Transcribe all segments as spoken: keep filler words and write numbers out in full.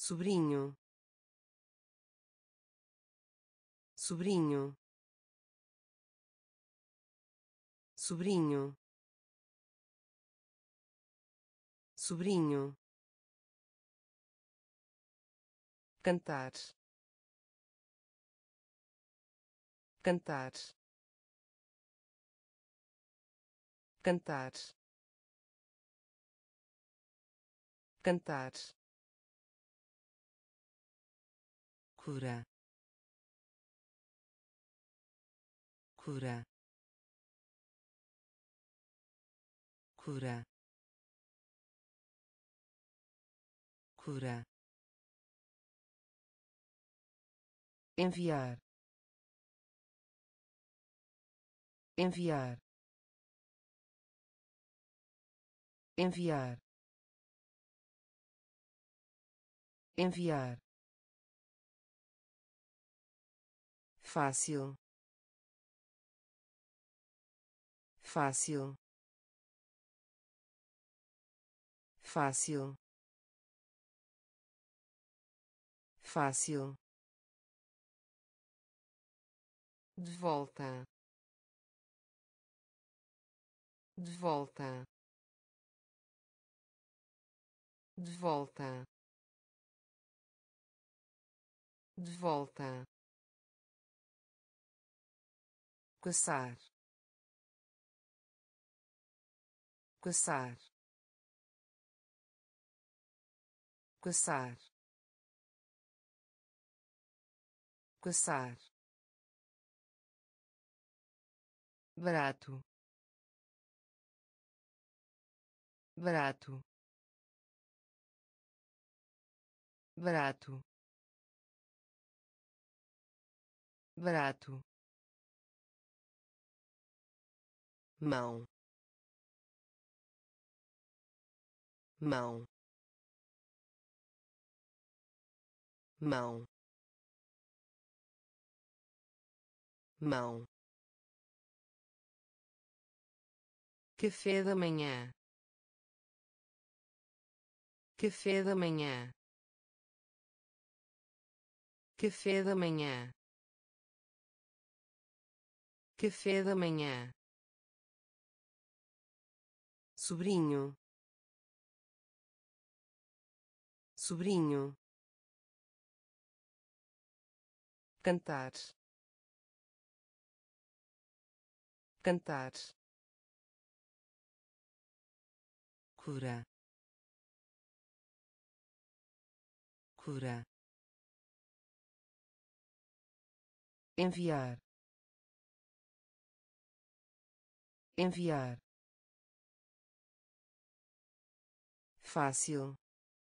sobrinho, sobrinho, sobrinho, sobrinho, cantar, cantar, cantar, cantar, cura, cura, cura, cura, enviar, enviar, enviar, enviar, fácil, fácil, fácil, fácil, de volta, de volta, de volta, de volta, caçar, caçar, caçar, caçar, barato, barato, barato, barato, mão, mão, mão, mão, café da manhã, café da manhã, café da manhã, café da manhã, sobrinho, sobrinho, cantar, cantar, cura, cura, enviar, enviar, fácil,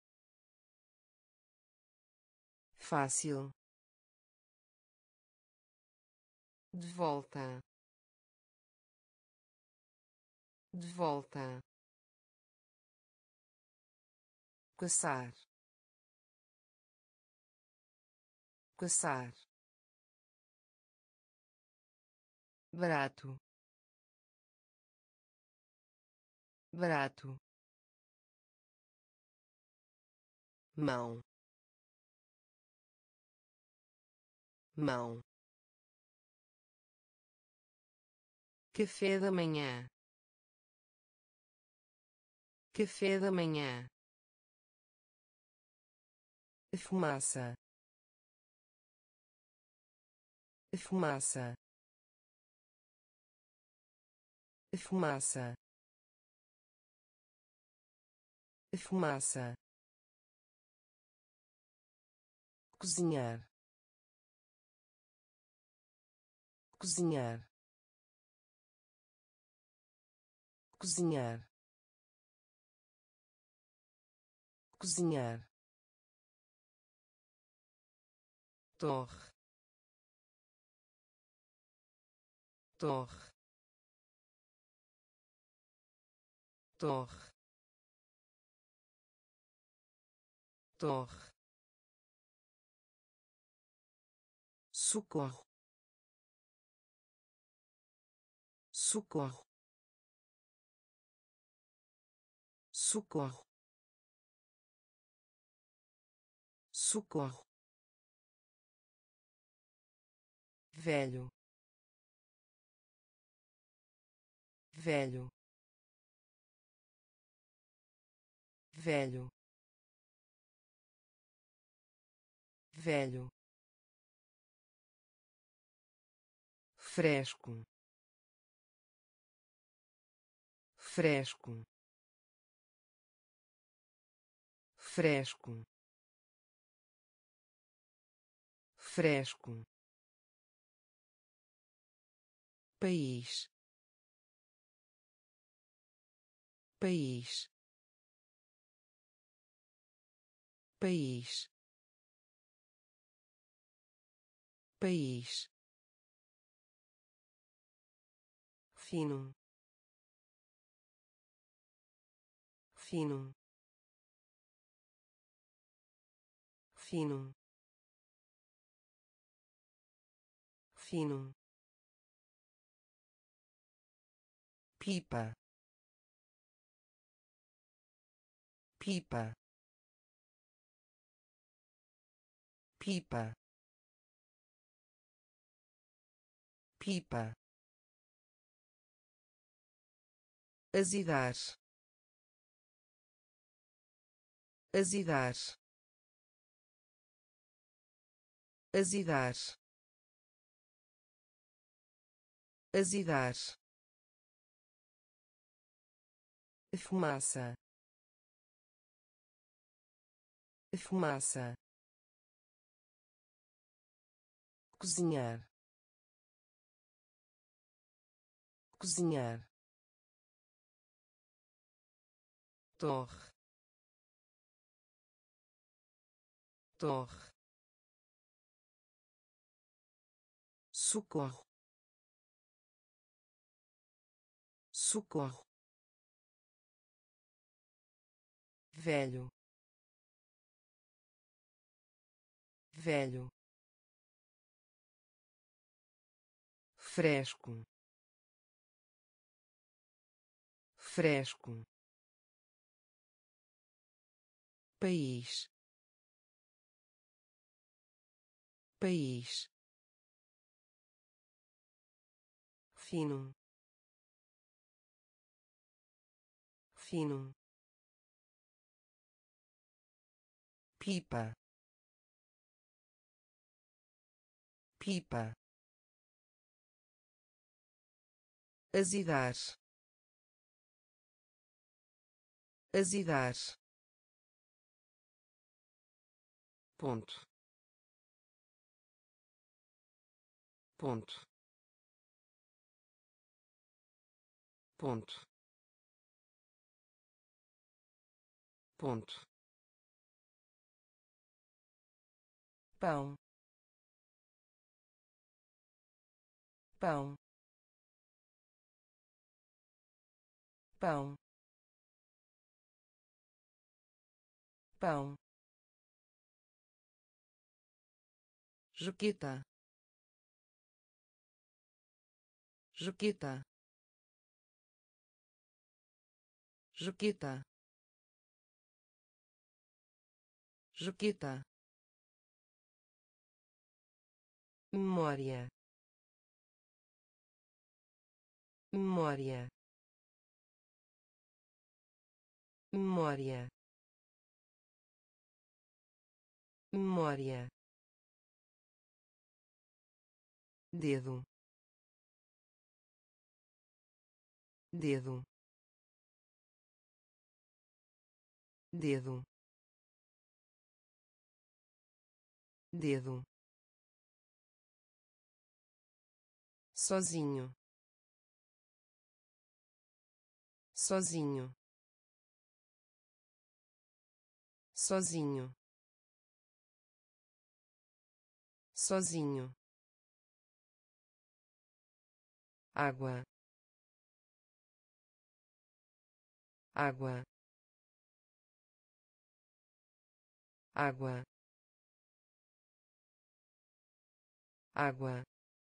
fácil, de volta, de volta, caçar, caçar, barato, barato, mão, mão, café da manhã, café da manhã, fumaça, fumaça, fumaça, fumaça, cozinhar, cozinhar, cozinhar, cozinhar, torre, torre, torre, torre, socorro, socorro, socorro, socorro, velho, velho, velho, velho, fresco, fresco, fresco, fresco, país, país, país, país, fino, fino, fino, fino, pipa, pipa, pipa, pipa, azedar, azedar, azedar, azedar, fumaça, fumaça, cozinhar, cozinhar, torre, torre, socorro, socorro, velho, velho, fresco, fresco, país, país, fino, fino, pipa, pipa, azedar, azedar, ponto, ponto, ponto, ponto, pão, pão, pão, pão, Juquita, Juquita, Juquita, Juquita, memória, memória, memória, memória, dedo, dedo, dedo, dedo, sozinho, sozinho, sozinho, sozinho, água, água, água, água,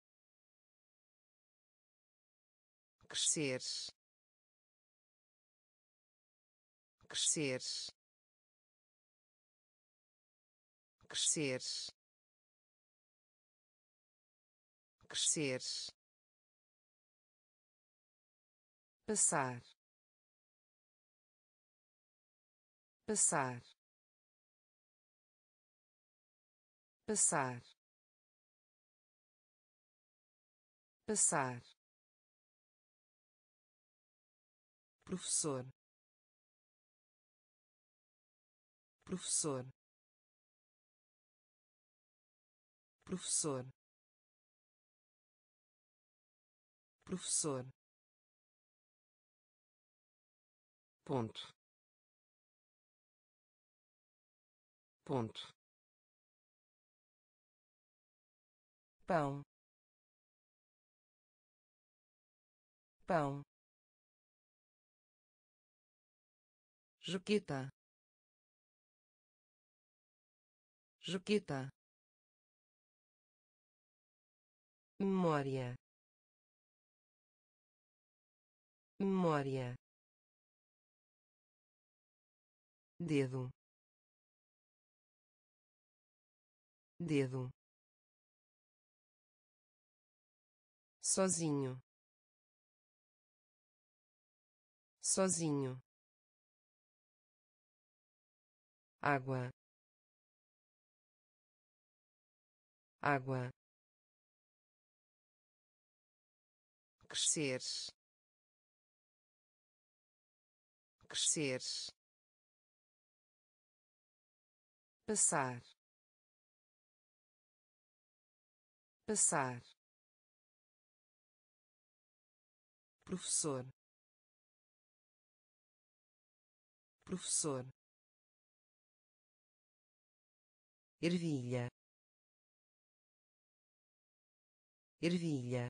crescer, crescer, crescer, crescer, passar, passar, passar, passar, professor, professor, professor, professor, ponto, ponto, pão, pão, Juquita, Juquita, memória, memória, dedo, dedo, sozinho, sozinho, água, água, crescer, crescer, passar, passar, professor, professor, ervilha, ervilha,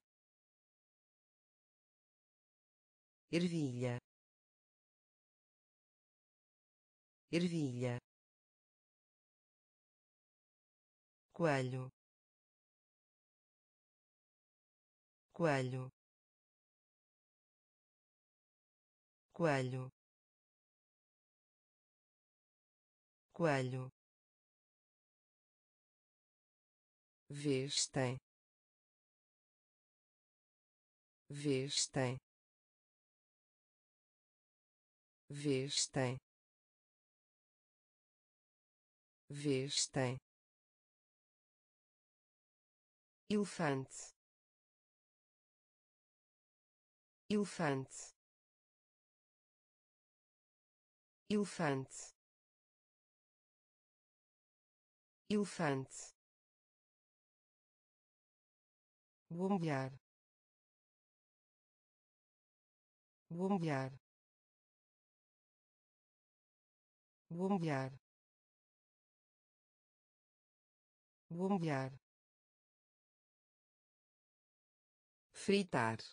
ervilha, ervilha, coelho, coelho, coelho, coelho, vestem, vestem, vestem, vestem, elefante, elefante, elefante, elefante, bombear, bombear, bombear, bombear, fritar,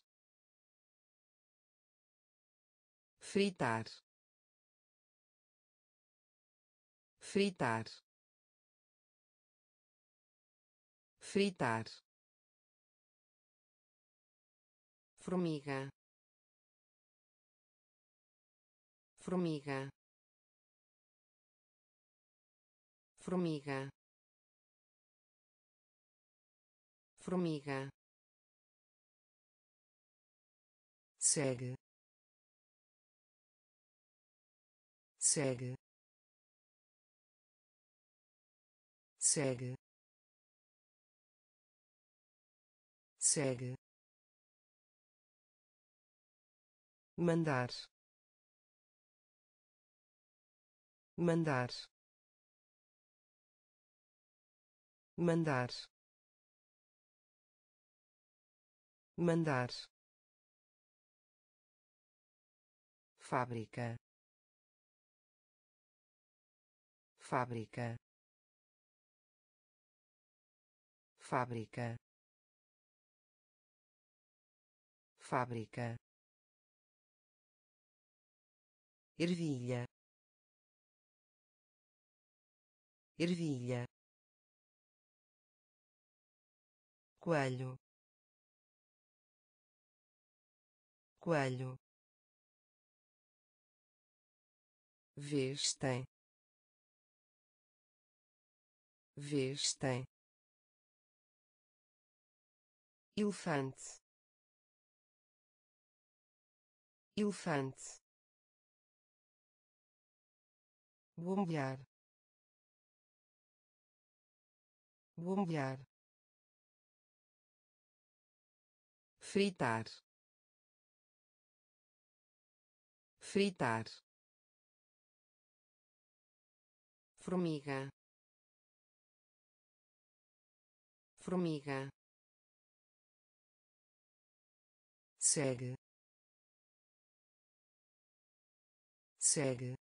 fritar, fritar, fritar, formiga, formiga, formiga, formiga, segue, segue, segue, segue, mandar, mandar, mandar, mandar, fábrica, fábrica, fábrica, fábrica, ervilha, ervilha, coelho, coelho, vestem, vestem, elefante, elefante, bombear, bombear, fritar, fritar, formiga, formiga, segue, segue,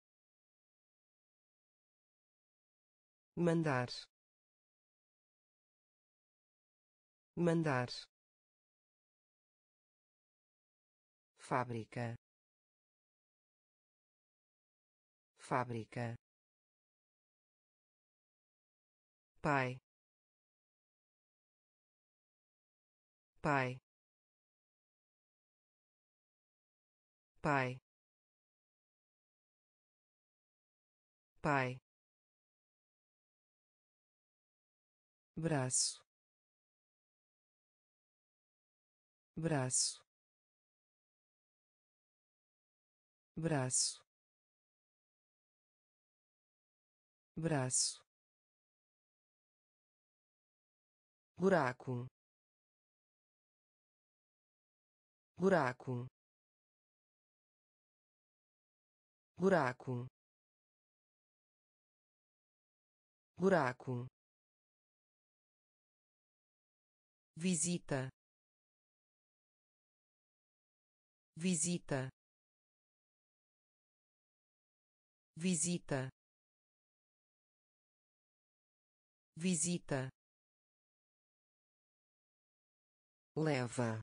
mandar, mandar, fábrica, fábrica, pai, pai, pai, pai, braço, braço, braço, braço, buraco, buraco, buraco, buraco, visita, visita, visita, visita, leva,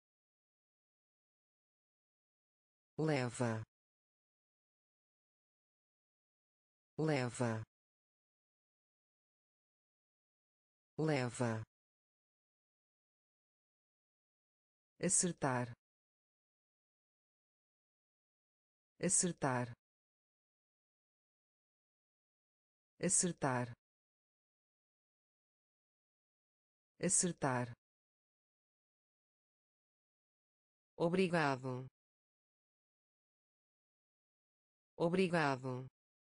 leva, leva, leva, acertar, acertar, acertar, acertar, obrigado, obrigado,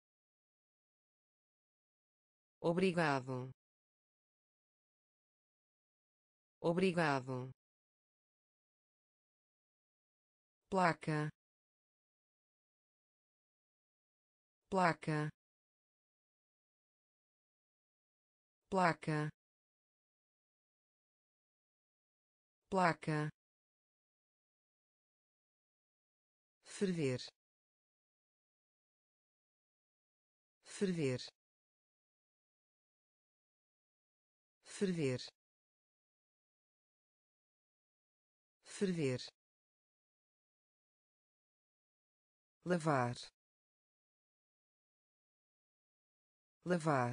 obrigado, obrigado, placa, placa, placa, placa, ferver, ferver, ferver, ferver, lavar, lavar,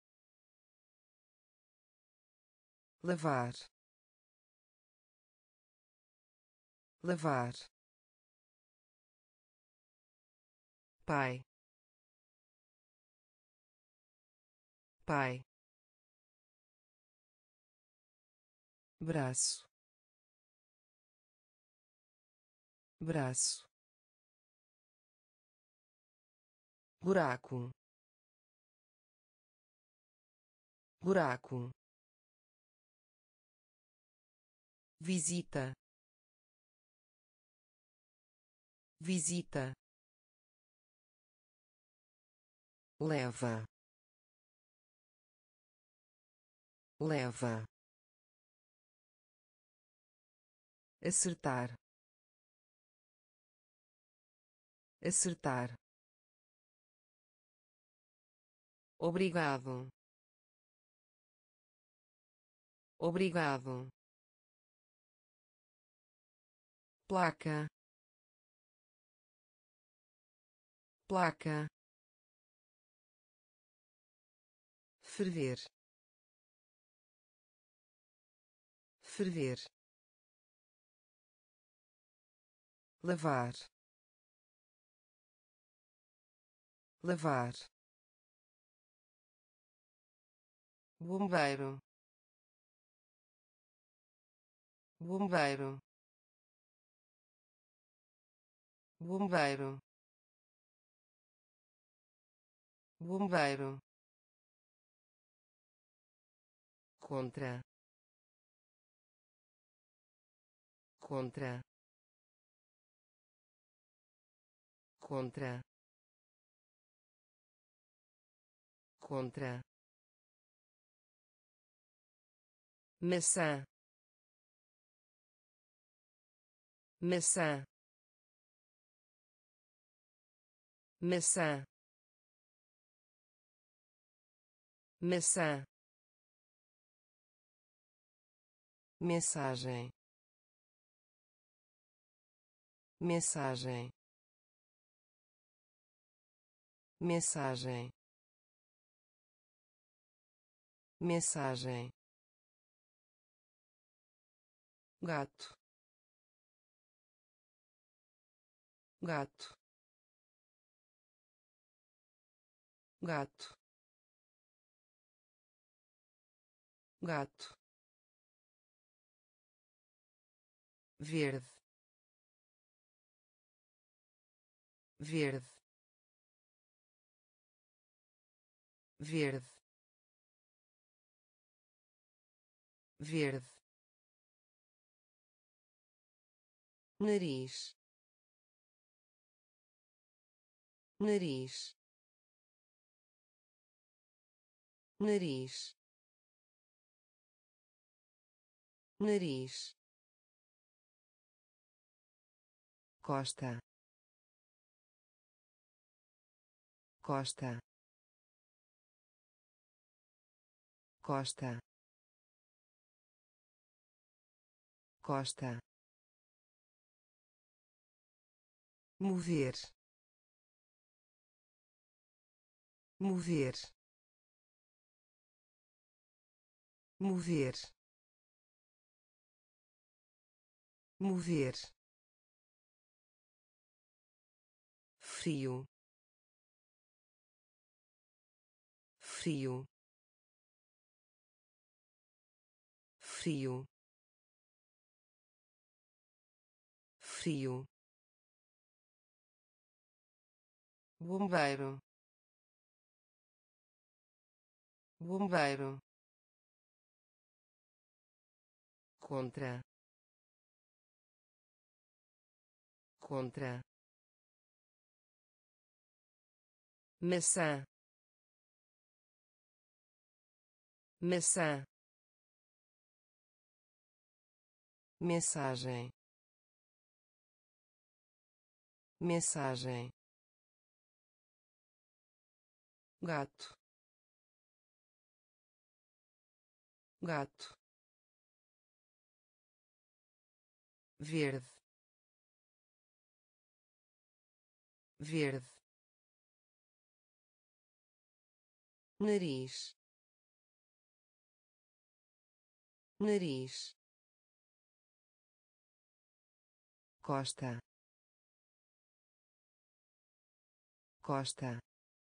lavar, lavar, pai, pai, braço, braço, buraco, buraco, visita, visita, leva, leva, acertar, acertar, obrigado, obrigado, placa, placa, ferver, ferver, lavar, lavar, bombeiro, bombeiro, bombeiro, bombeiro, contra, contra, contra, contra, maçã, maçã, maçã, maçã, mensagem, mensagem, mensagem, mensagem, gato, gato, gato, gato, verde, verde, verde, verde, nariz, nariz, nariz, nariz, costa, costa, costa, costa, mover, mover, mover, mover, frio, frio, frio, frio, bombeiro, bombeiro, contra, contra, maçã, maçã, mensagem, mensagem, gato, gato, verde, verde, nariz, nariz, costa, costa,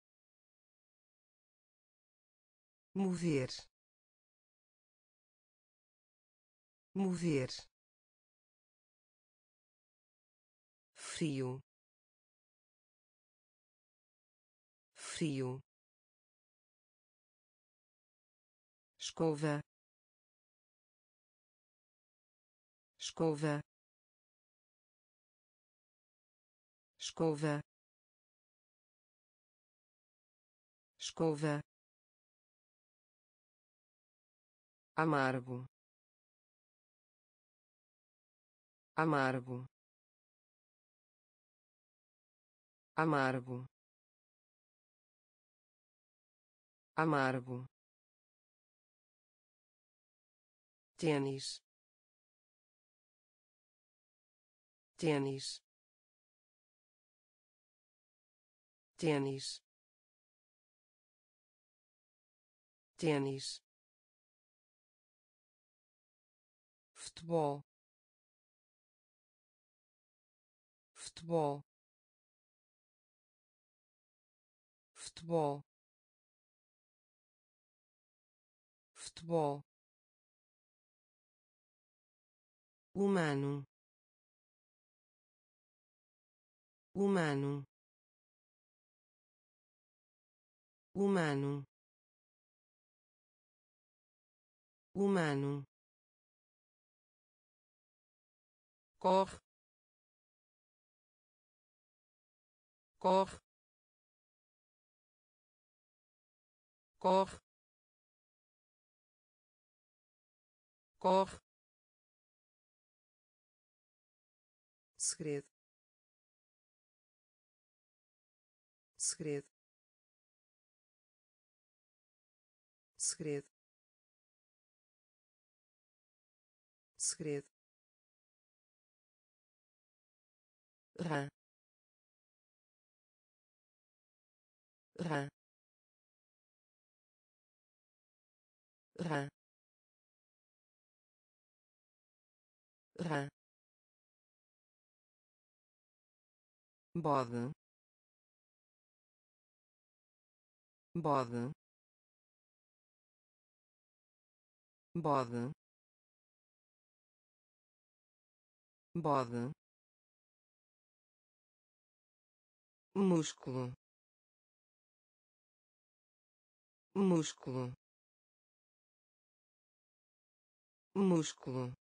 mover, mover, frio, frio, escova, escova, escova, escova, amargo, amargo, amargo, amargo, tênis, tênis, tênis, tênis, futebol, futebol, futebol, futebol, humano, humano, humano, humano, corre, corre, corre, corre, segredo, segredo, segredo, segredo, rã, rã, rã, rã, bode, bode, bode, bode, músculo, músculo, músculo,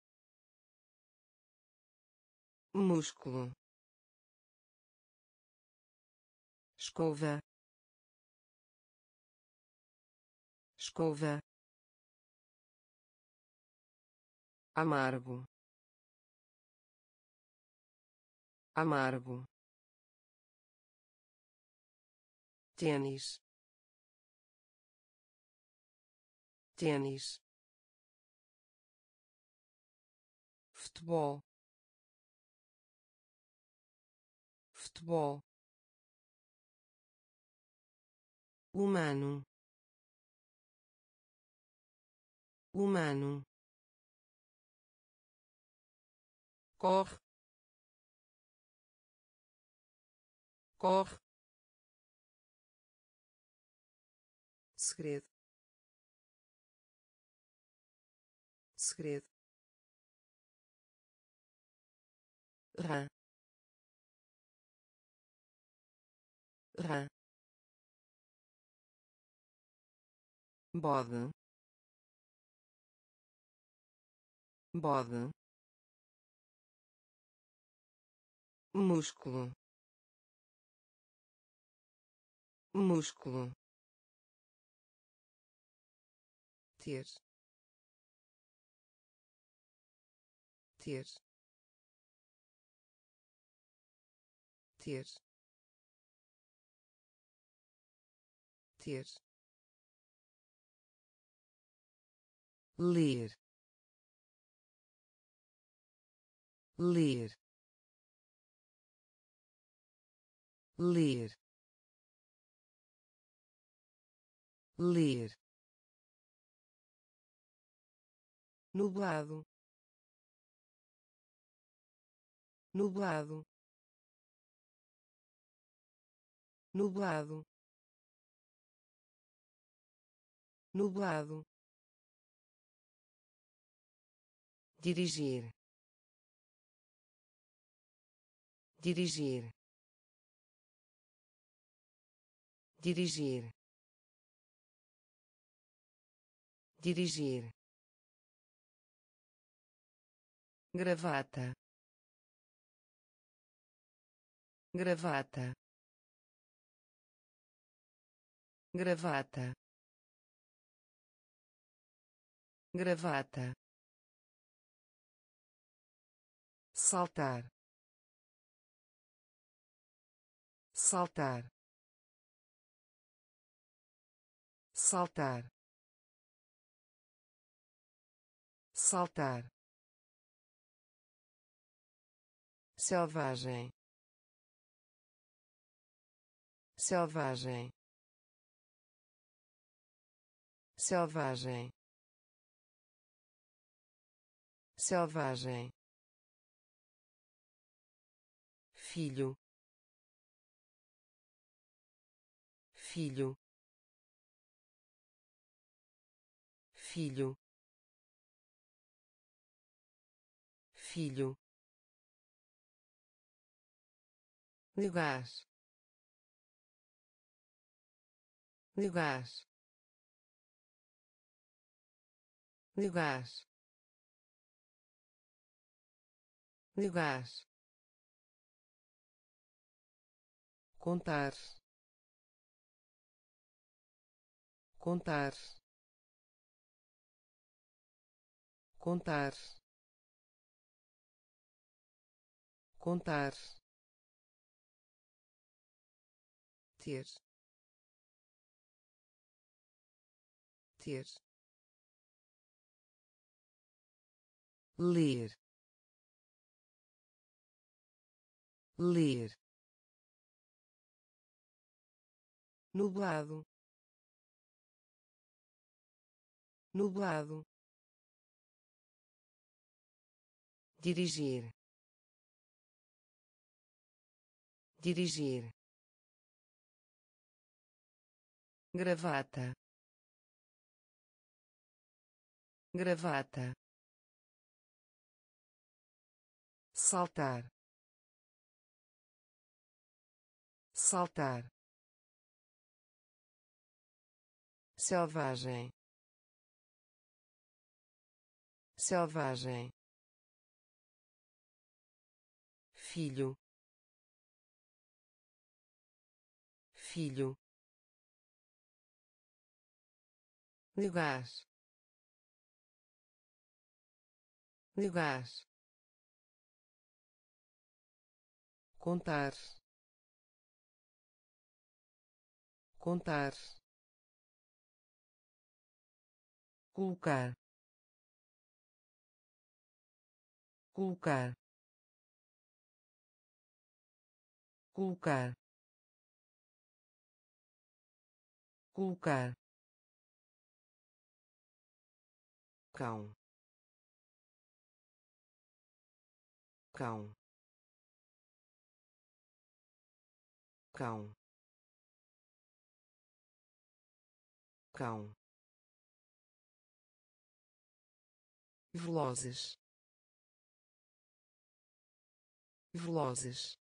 músculo, escova, escova, amargo, amargo, tênis, tênis, futebol, futebol, humano, humano, corre, corre, segredo, segredo, rã, rã, bode, bode, músculo, músculo, ter, ter, ter, ter, ler, ler, ler, ler, nublado, nublado, nublado, nublado, dirigir, dirigir, dirigir, dirigir, gravata, gravata, gravata, gravata, saltar, saltar, saltar, saltar, selvagem, selvagem, selvagem, selvagem, filho, filho, filho, filho, lugar, lugar, lugar, lugar, contar, contar, contar, contar, ter, ter, ler, ler, nublado, nublado, dirigir, dirigir, gravata, gravata, saltar, saltar, selvagem, selvagem, filho, filho, lugar, lugar, contar, contar, colocar, colocar, colocar, colocar, cão, cão, cão, cão, velozes, velozes,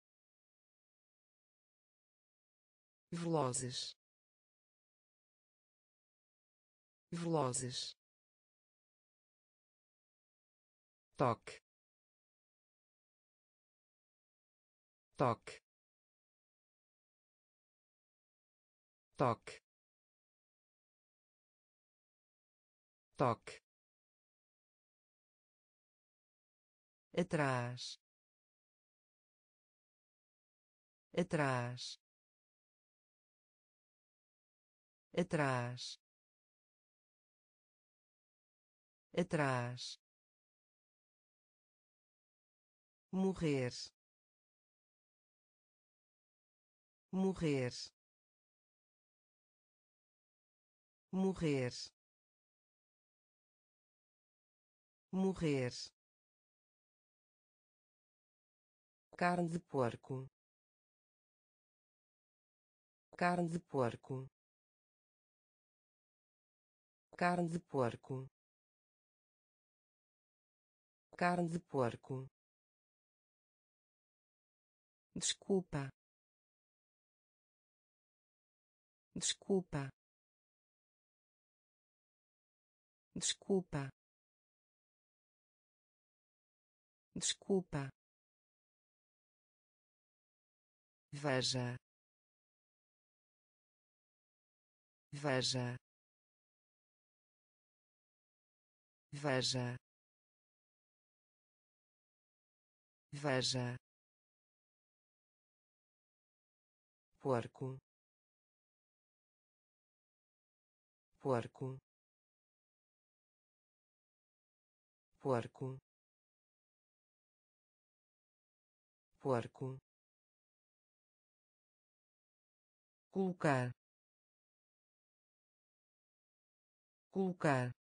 velozes, velozes, toque, toque, toque, toque, atrás, atrás, atrás, atrás, morrer, morrer, morrer, morrer, carne de porco, carne de porco, carne de porco, carne de porco, desculpa, desculpa, desculpa, desculpa, veja, veja, veja, veja, porco, porco, porco, porco, colocar, colocar,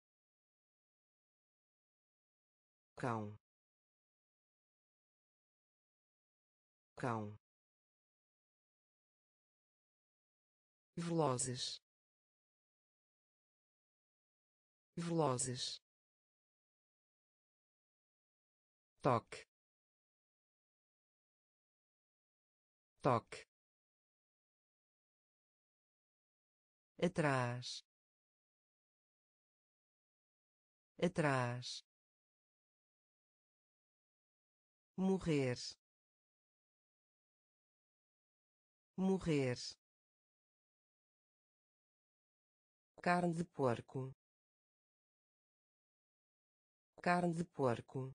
cão, cão, velozes, velozes, toque, toque, atrás, atrás, morrer, morrer, carne de porco, carne de porco,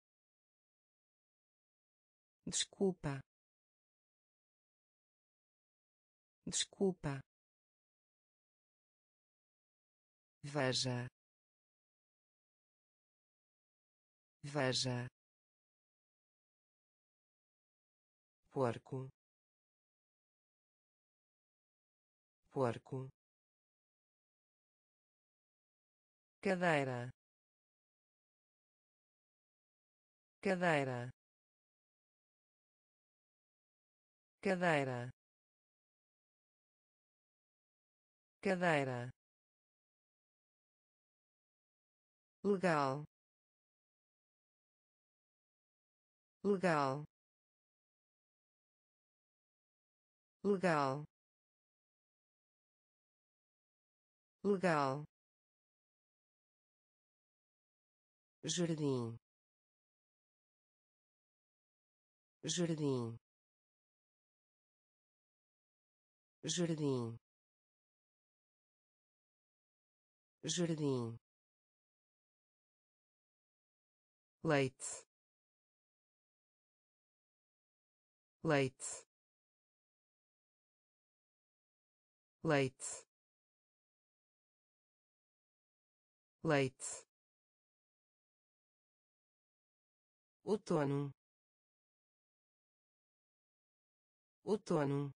desculpa, desculpa, veja, veja, porco, porco, cadeira, cadeira, cadeira, cadeira, legal, legal, legal, legal, jardim, jardim, jardim, jardim, leite, leite, leite, leite, outono, outono,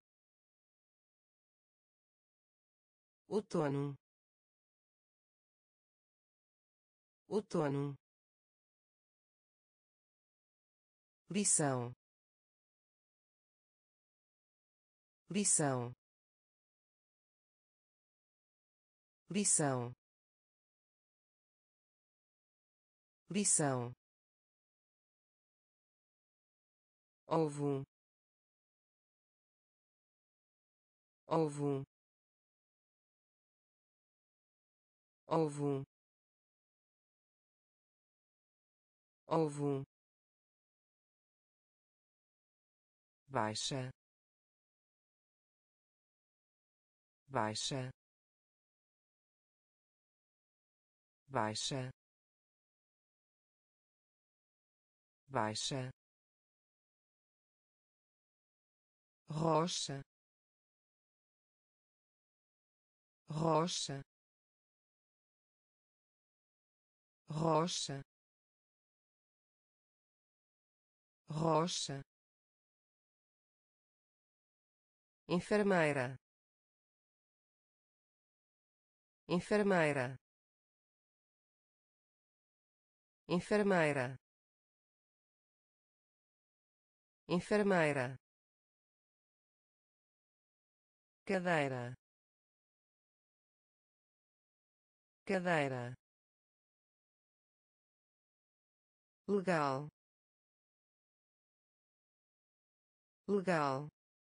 outono, outono, lição, lição, lição, lição, ovo, ovo, ovo, ovo, baixa, baixa, baixa, baixa, rocha, rocha, rocha, rocha, enfermeira, enfermeira, enfermeira, enfermeira, cadeira, cadeira, legal, legal,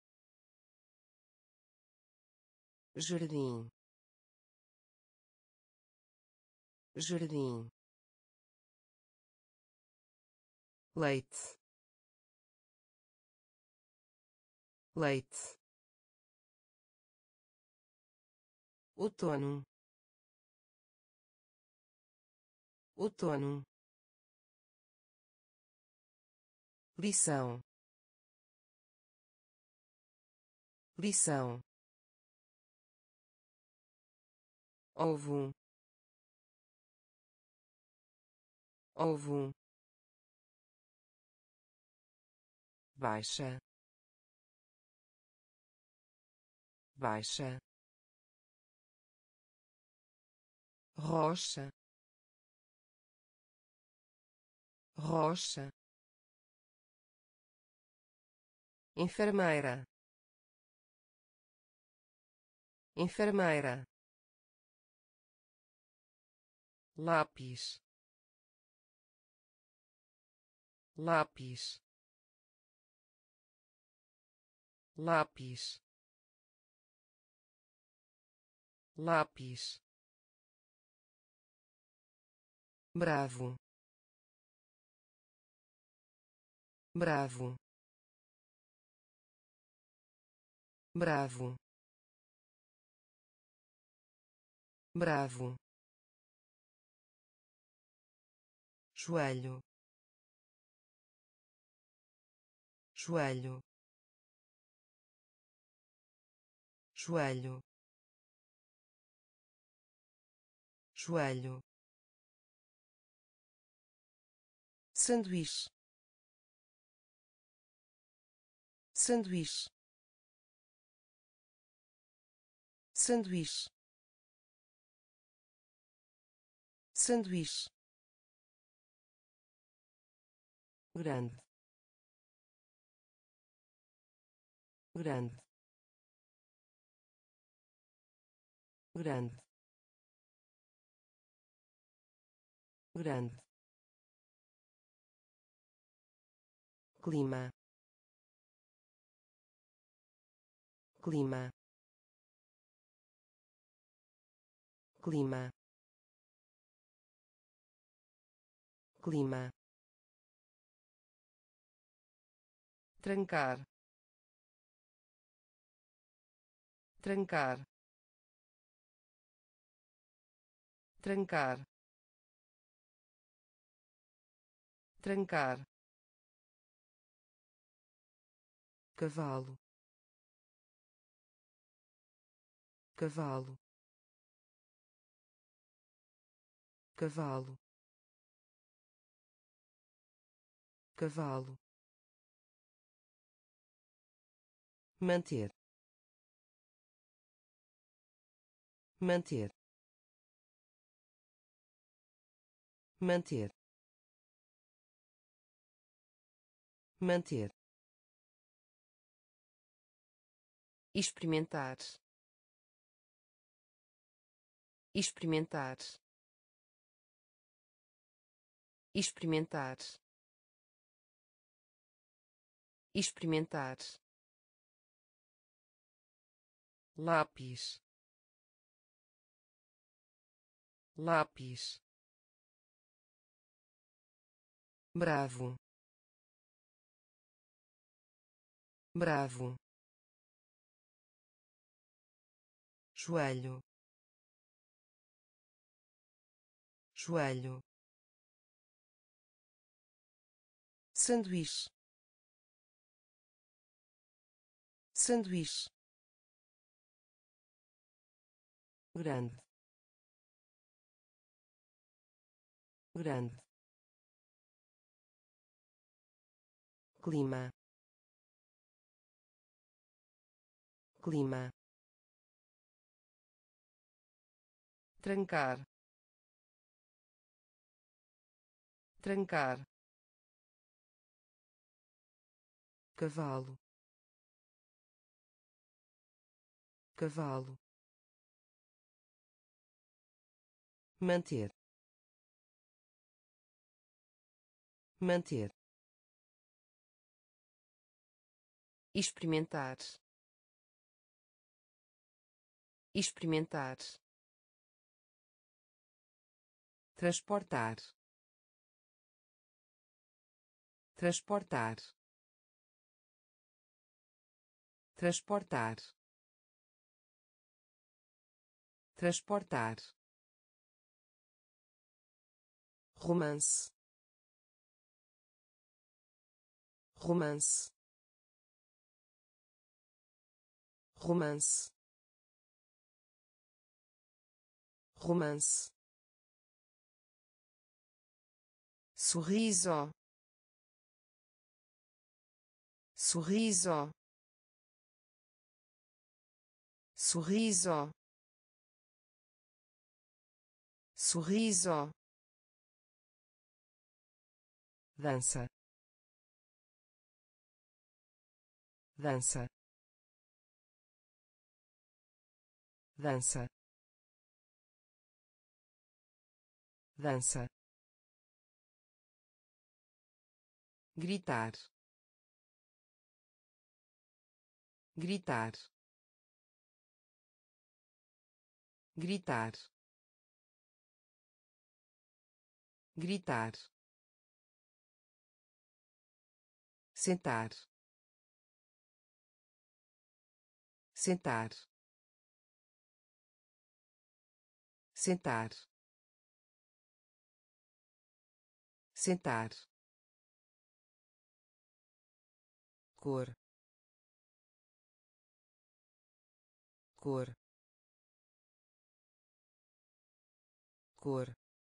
jardim, jardim, leite, leite, outono, outono, lição, lição, ovo, ovo, baixa, baixa, rocha, rocha, enfermeira, enfermeira, lápis, lápis, lápis, lápis, bravo, bravo, bravo, bravo, joelho, joelho, joelho, joelho, sanduíche, sanduíche, sanduíche, sanduíche, grande, grande, grande, grande, clima, clima, clima, clima, trancar, trancar, trancar, trancar, cavalo, cavalo, cavalo, cavalo, manter, manter, manter, manter, experimentar, experimentar, experimentar, experimentar, lápis, lápis, bravo, bravo, joelho, joelho, sanduíche, sanduíche, grande, grande, clima, clima, trancar, trancar, cavalo, cavalo, manter, manter, experimentar, experimentar, transportar, transportar, transportar, transportar, romance, romance, romance, romance, sorriso, sorriso, sorriso, sorriso, dança, dança, dança, dança, gritar, gritar, gritar, gritar, sentar, sentar, sentar, sentar, cor, cor, cor,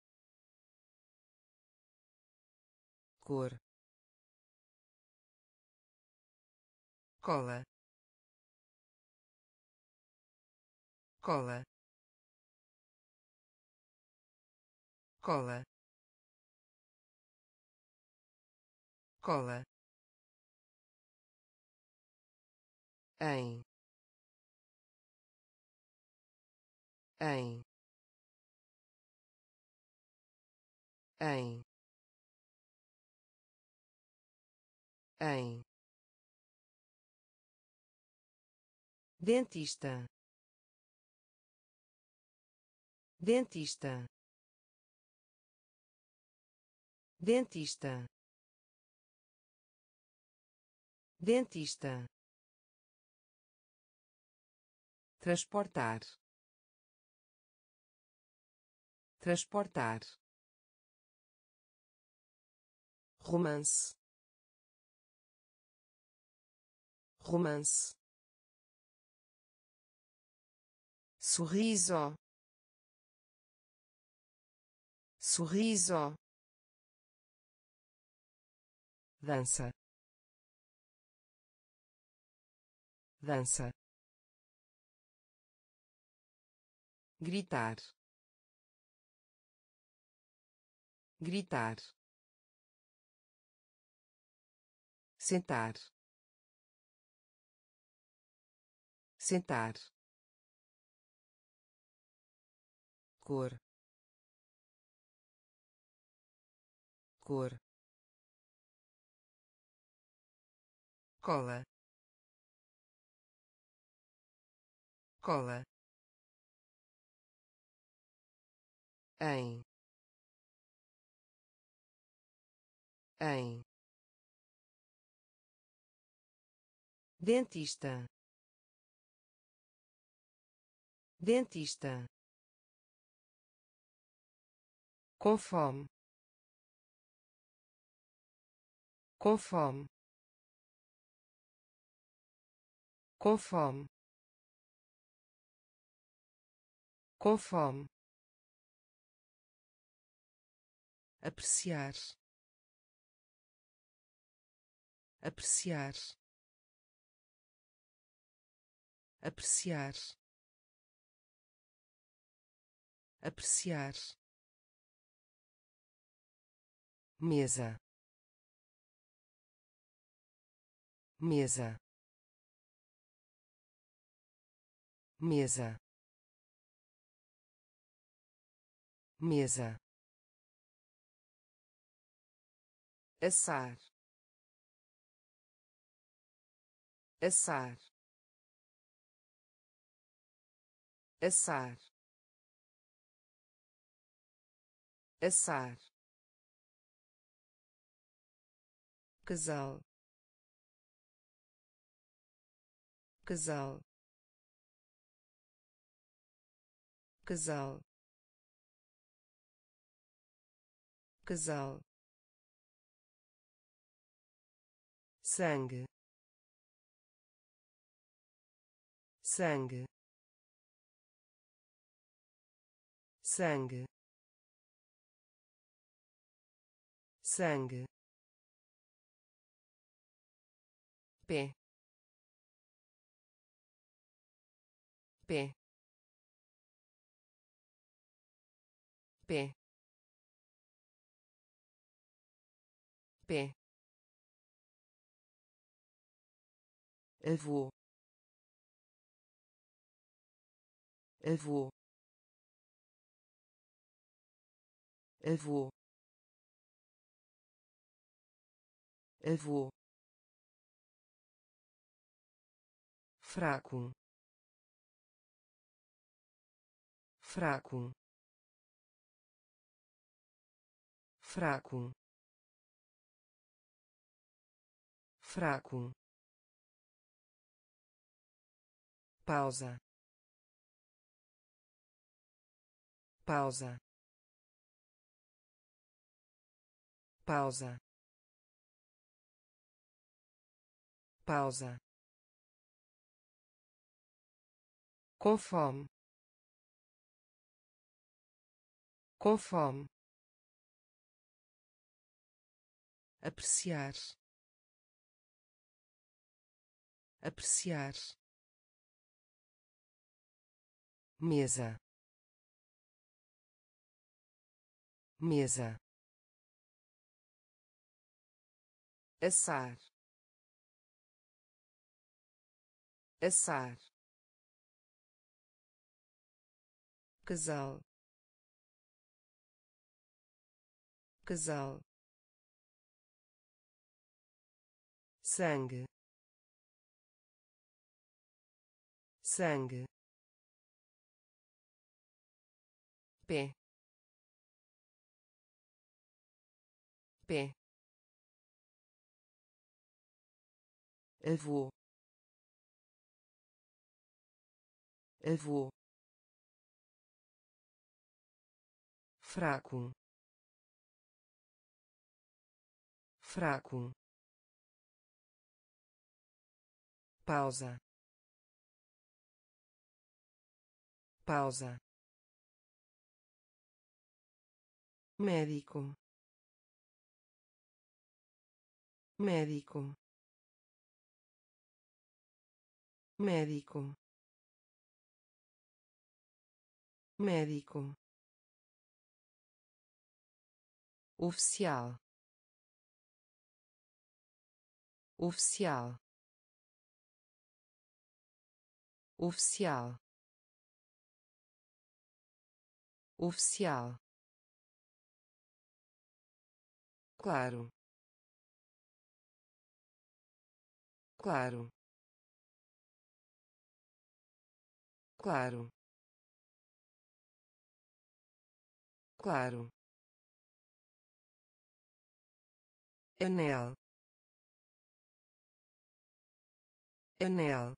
cor, cola, cola, cola, cola, em, em, em, em, dentista, dentista, dentista, dentista, transportar, transportar, romance, romance, sorriso, sorriso, dança, dança, gritar, gritar, sentar, sentar, cor, cor, cola, cola, em, em, dentista, dentista, com fome, com fome, com fome, com fome, apreciar, apreciar, apreciar, apreciar, mesa, mesa, mesa, mesa, assar, assar, assar, assar, casal, casal, casal, casal, sangue, sangue, sangue, sangue, pé, pé, pé, pé, avô, avô, avô, avô, fraco, fraco, fraco, fraco, pausa, pausa, pausa, pausa, com fome, com fome, apreciar, apreciar, mesa, mesa, assar, assar, casal, casal, sangue, sangue, pé, pé, avô, avô, fraco, fraco, pausa, pausa, médico, médico, médico, médico, oficial, oficial, oficial, oficial, claro, claro, claro, claro, anel, anel,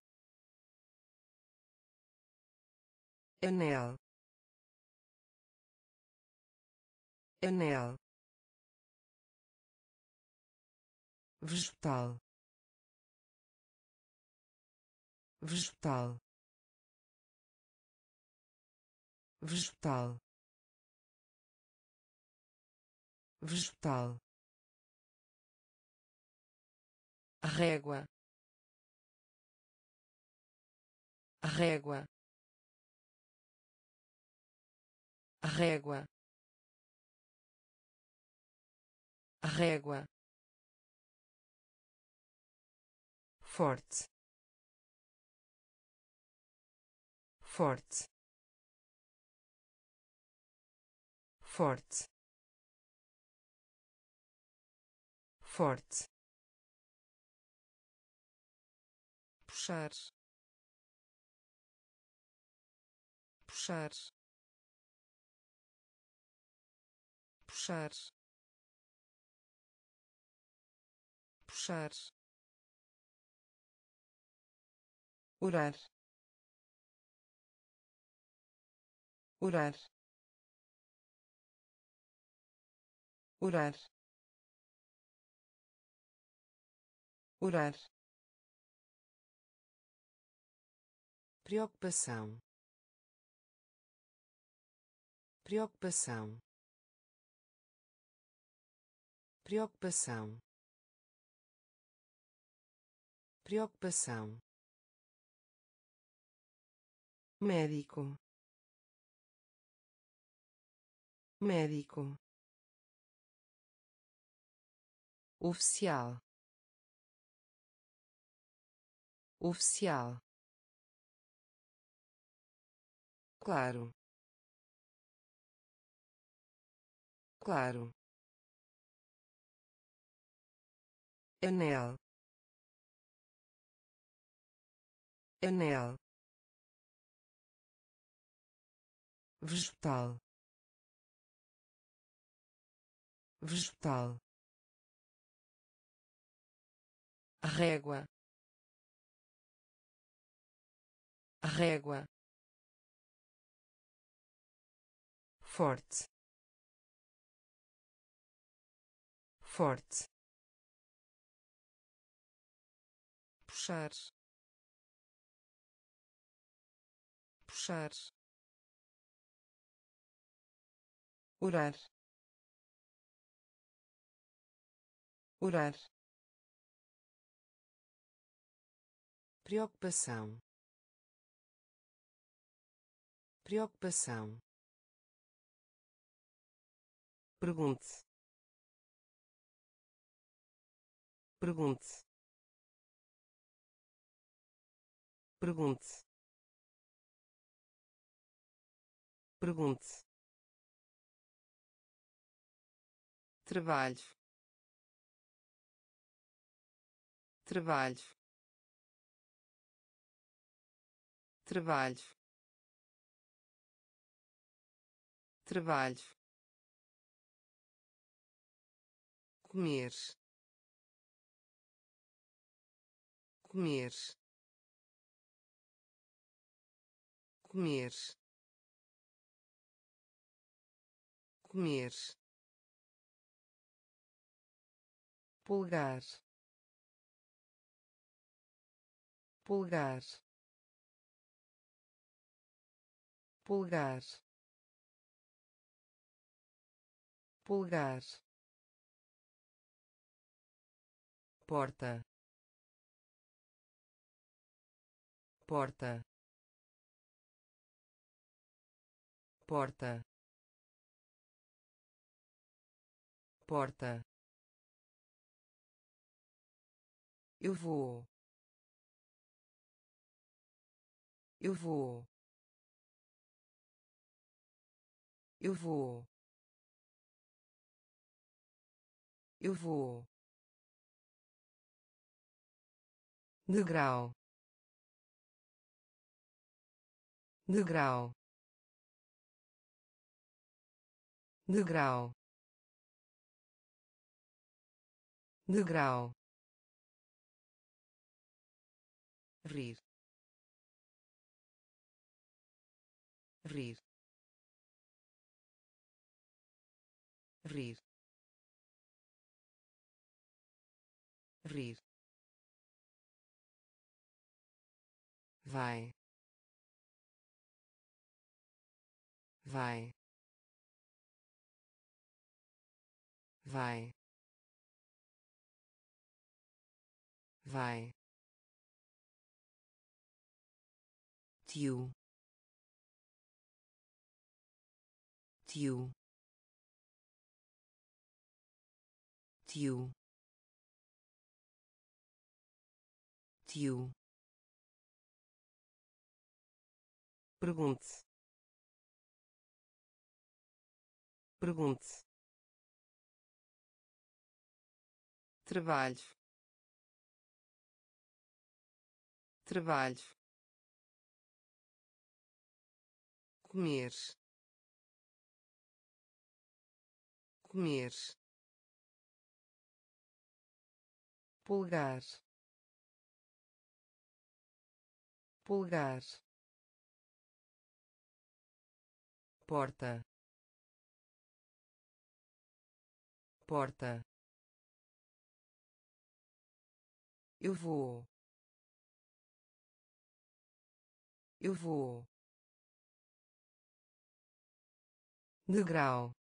anel, anel, vegetal, vegetal, vegetal, vegetal, régua, régua, régua, régua, forte, forte, forte, forte, puxar, puxar, puxar, puxar, orar, orar, orar, orar, preocupação, preocupação, preocupação, preocupação, médico, médico, oficial, oficial, claro, claro, anel, anel, vegetal, vegetal, régua, régua, forte, forte, puxar, puxar, orar, orar, preocupação, preocupação, pergunte, pergunte, pergunte, pergunte, trabalho, trabalho, trabalho, trabalho, comer, comer, comer, comer, pulgar, pulgar, pulgar, pulgar, porta, porta, porta, porta, eu vou, eu vou, eu vou, eu vou, degrau, degrau, degrau, degrau, rir, rir, rir, rir, vai, vai, vai, vai, tio, tio, tio, tio, pergunte, pergunte, trabalho, trabalho, comer, comer, pulgar, pulgar, porta, porta, eu vou, eu vou, degrau,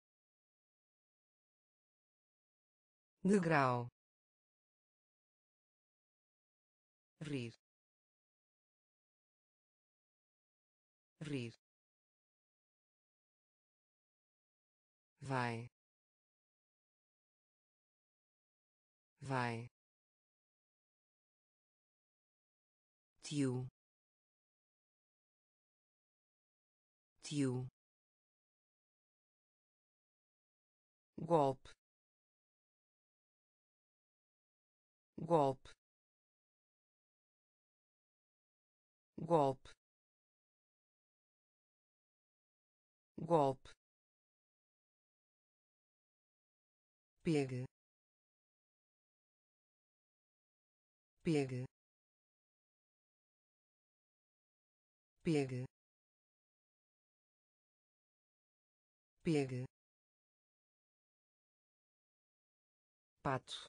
degrau, rir, rir, vai, vai, tio, tio, golpe, golpe, golpe, golpe, pega, pega, pega, pega, pato,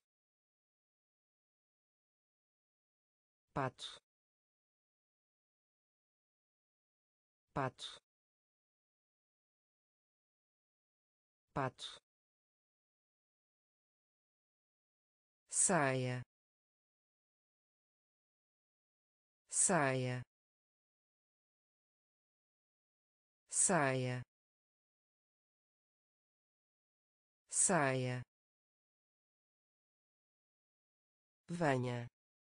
pato, pato, pato, saia, saia, saia, saia, venha,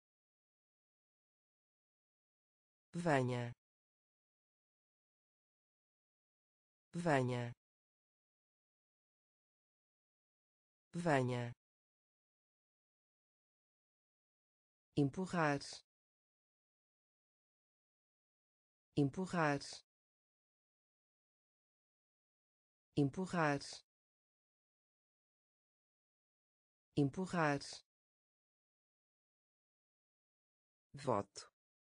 venha, venha, venha, empurrar, empurrar, empurrar, empurrar, voto,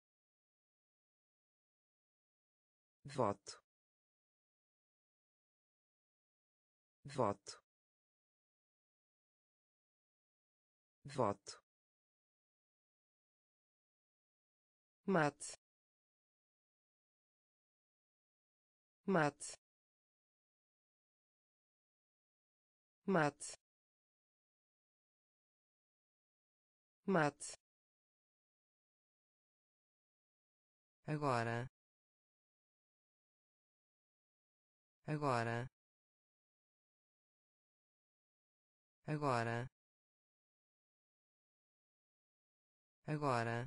voto, voto, voto, mate, mate, mate, mate, agora, agora, agora, agora,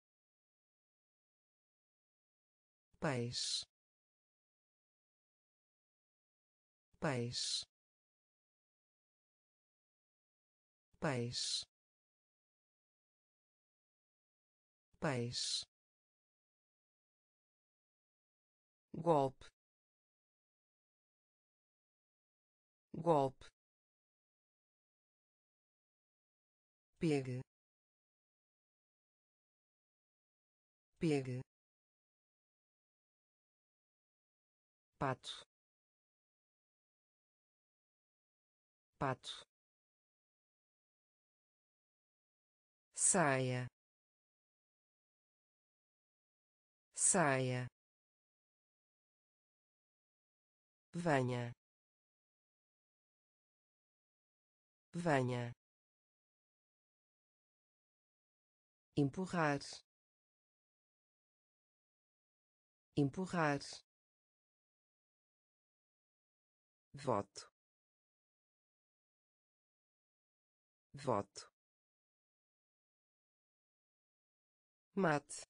peixe, peixe, peixe, peixe, golpe, golpe, pega, pega, pato, pato, saia, saia, venha, venha, empurrar, empurrar, voto, voto, mate,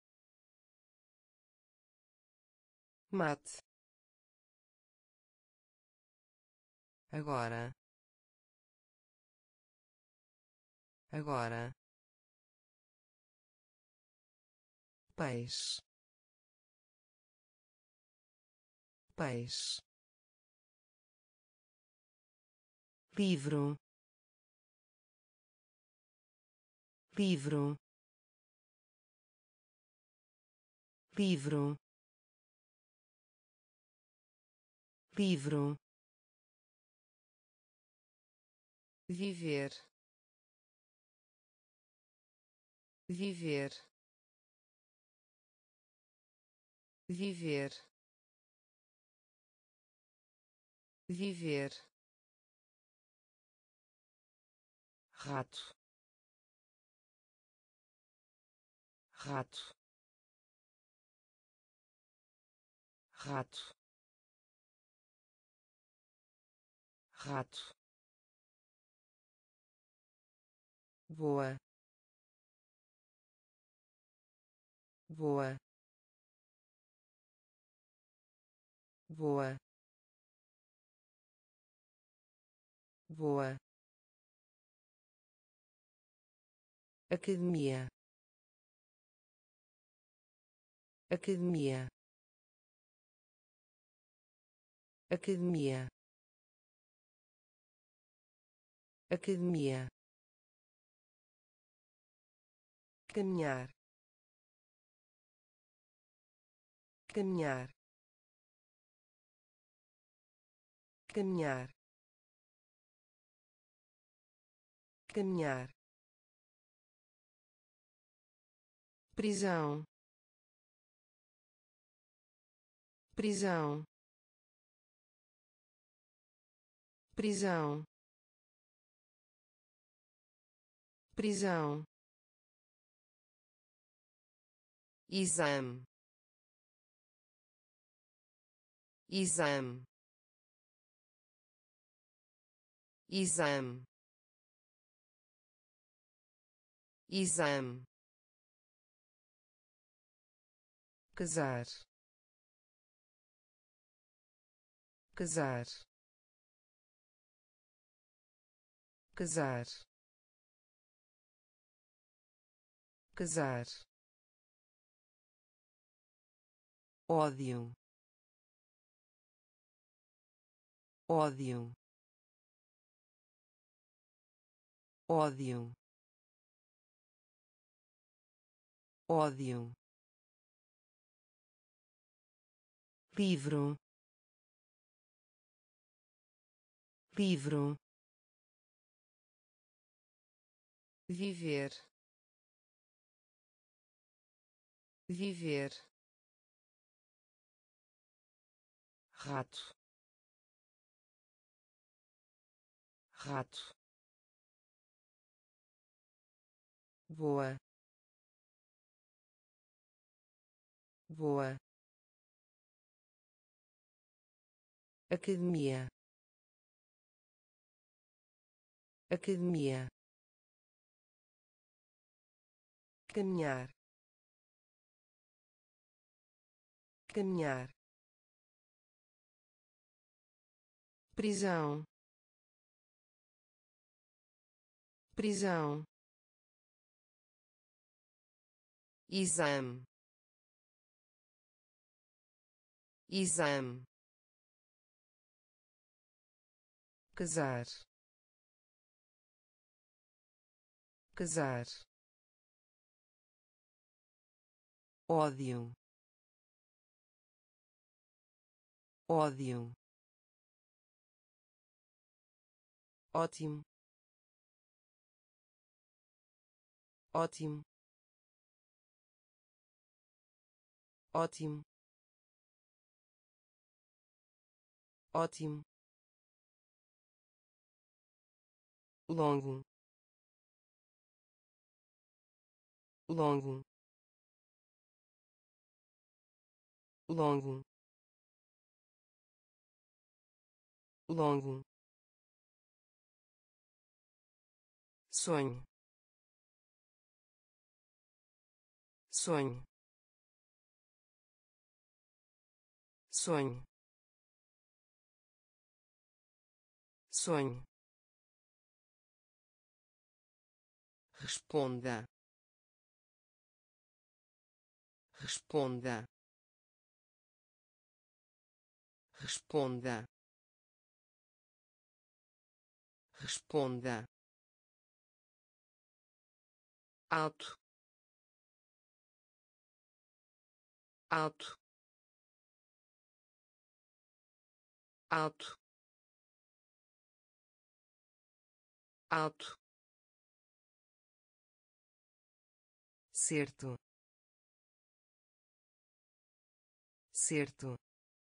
mate, agora, agora, peixe, peixe, livro, livro, livro, livro, viver, viver, viver, viver, rato, rato, rato, rato, boa, boa, boa, voa, academia, academia, academia, academia, caminhar, caminhar, caminhar, caminhar, prisão, prisão, prisão, prisão, exame, exame, exame, exame, casar, casar, casar, casar, ódio, ódio, ódio, ódio, livro, livro, viver, viver, rato, rato, voa, voa, academia, academia, caminhar, caminhar, prisão, prisão, exame, exame, casar, casar, ódio, ódio, ótimo, ótimo, ótimo, ótimo, longo, longo, longo, longo, sonho, sonho, sonho, sonho, responda, responda, responda, responda, alto, alto, alto, alto, certo, certo,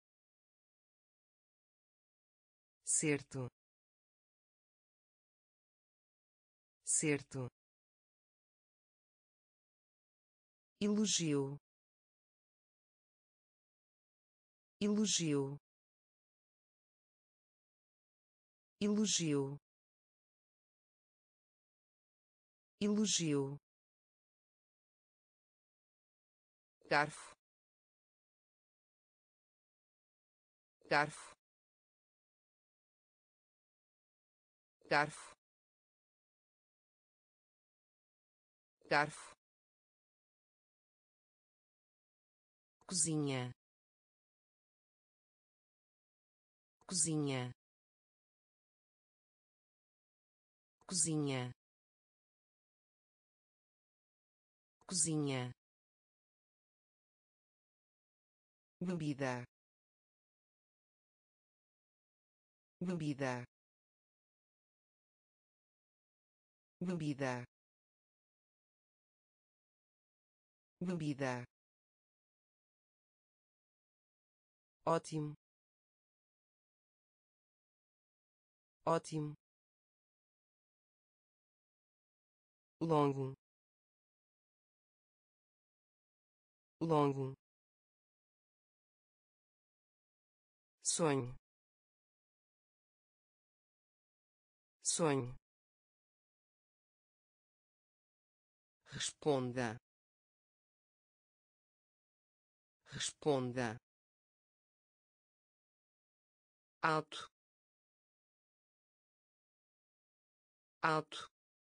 certo, certo, elogio, elogio, elogio, elogio, garfo, garfo, garfo, garfo, cozinha, cozinha, cozinha, cozinha, bebida, bebida, bebida, bebida, ótimo, ótimo, longo, longo, sonho, sonho, responda, responda, alto, alto,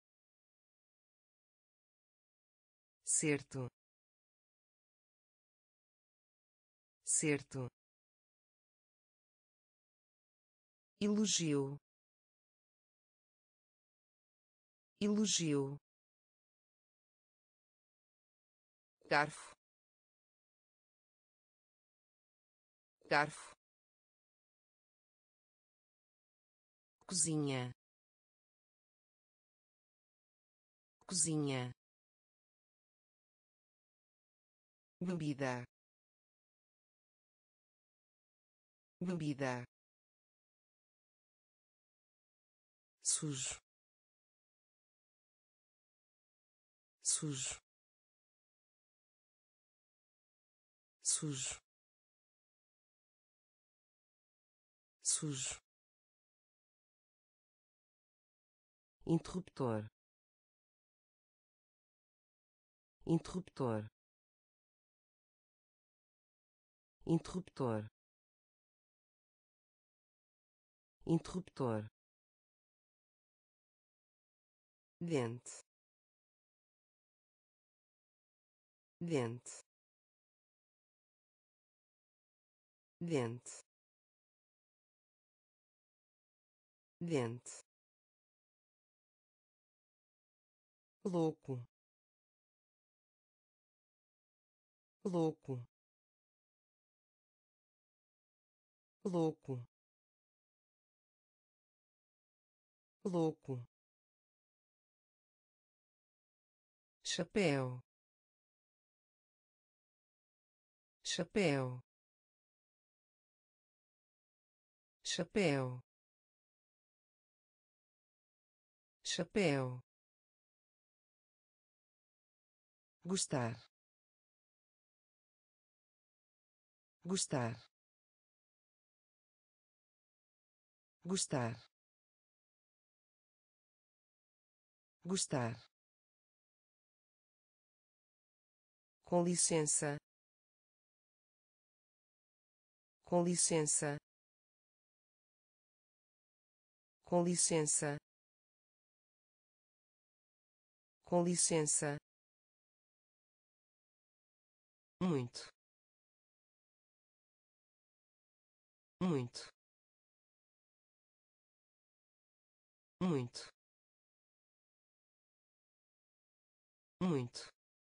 certo, certo, elogio, elogio, garfo, garfo, cozinha, cozinha, bebida, bebida, sujo, sujo, sujo, sujo, interruptor, interruptor, interruptor, interruptor, dente, dente, dente, dente, louco, louco, louco, louco, chapéu, chapéu, chapéu, chapéu, gostar, gostar, gostar, gostar, com licença, com licença, com licença, com licença, muito, muito, muito, muito,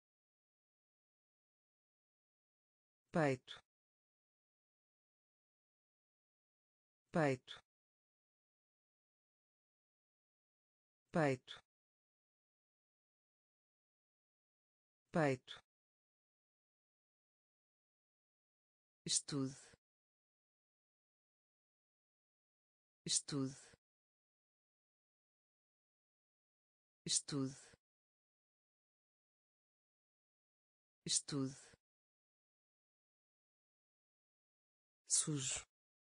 peito, peito, peito, peito, estude, estude, estude, estude, sujo,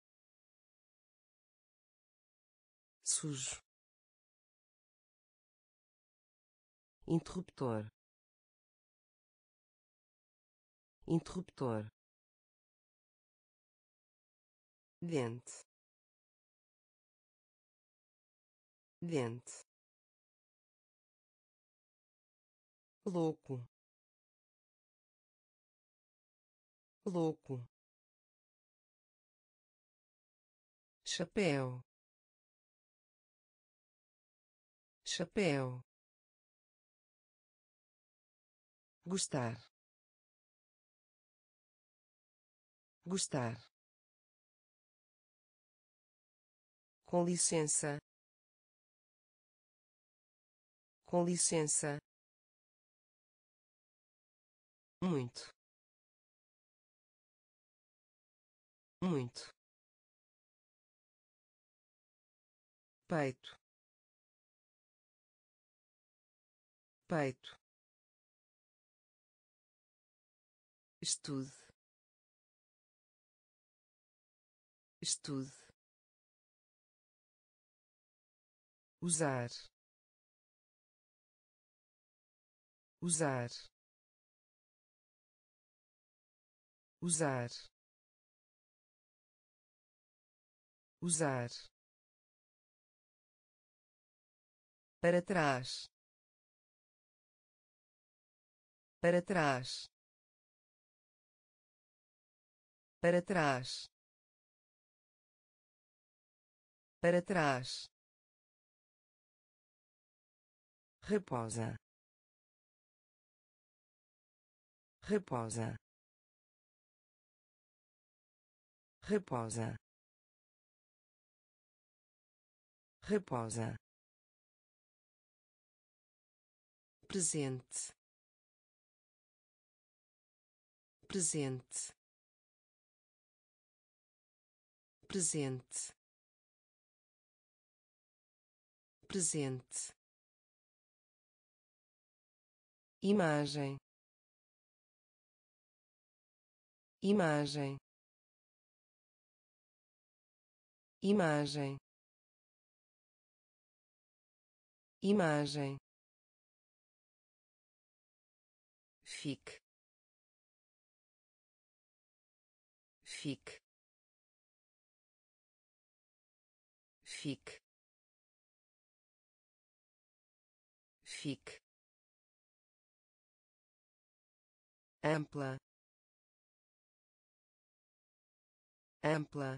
sujo, interruptor, interruptor, dente, dente, louco, louco, chapéu, chapéu, gostar, gostar, com licença, com licença, muito, muito, peito, peito, estude, estude, usar, usar, usar, usar, para trás, para trás, para trás, para trás, reposa, reposa, reposa, reposa, presente, presente, presente, presente, imagem, imagem, imagem, imagem, fique, fique, fique, fique, ampla, ampla,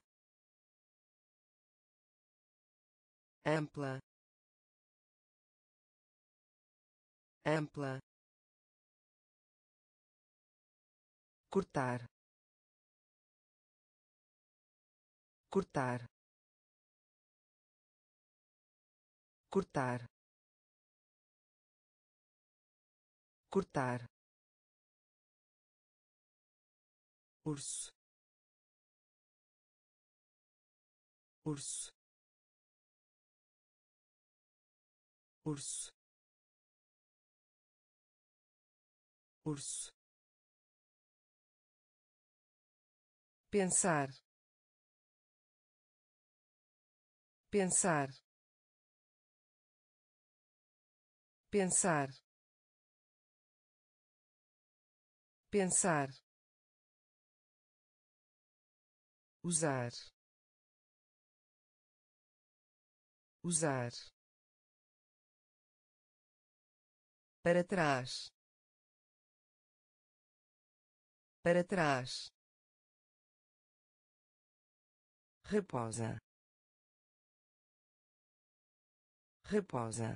ampla, ampla, cortar, cortar, cortar, cortar, urso, urso, urso, urso, pensar, pensar, pensar, pensar, usar, usar, para trás, para trás, reposa, reposa,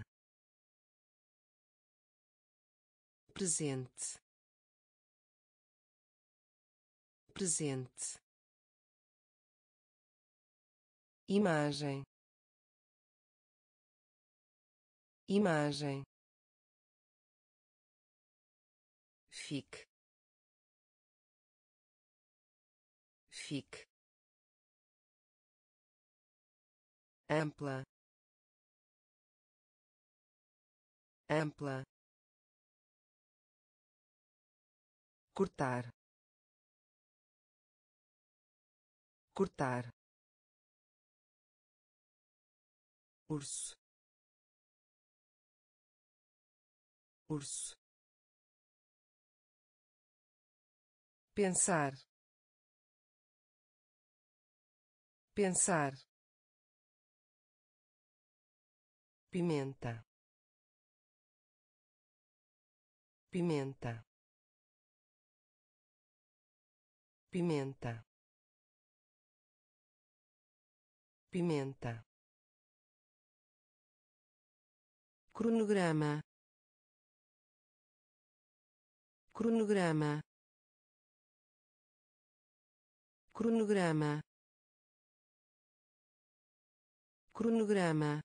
presente, presente, imagem, imagem, fique, fique, ampla, ampla, cortar, cortar, urso, urso, pensar, pensar, pimenta, pimenta, pimenta, pimenta, cronograma, cronograma, cronograma, cronograma,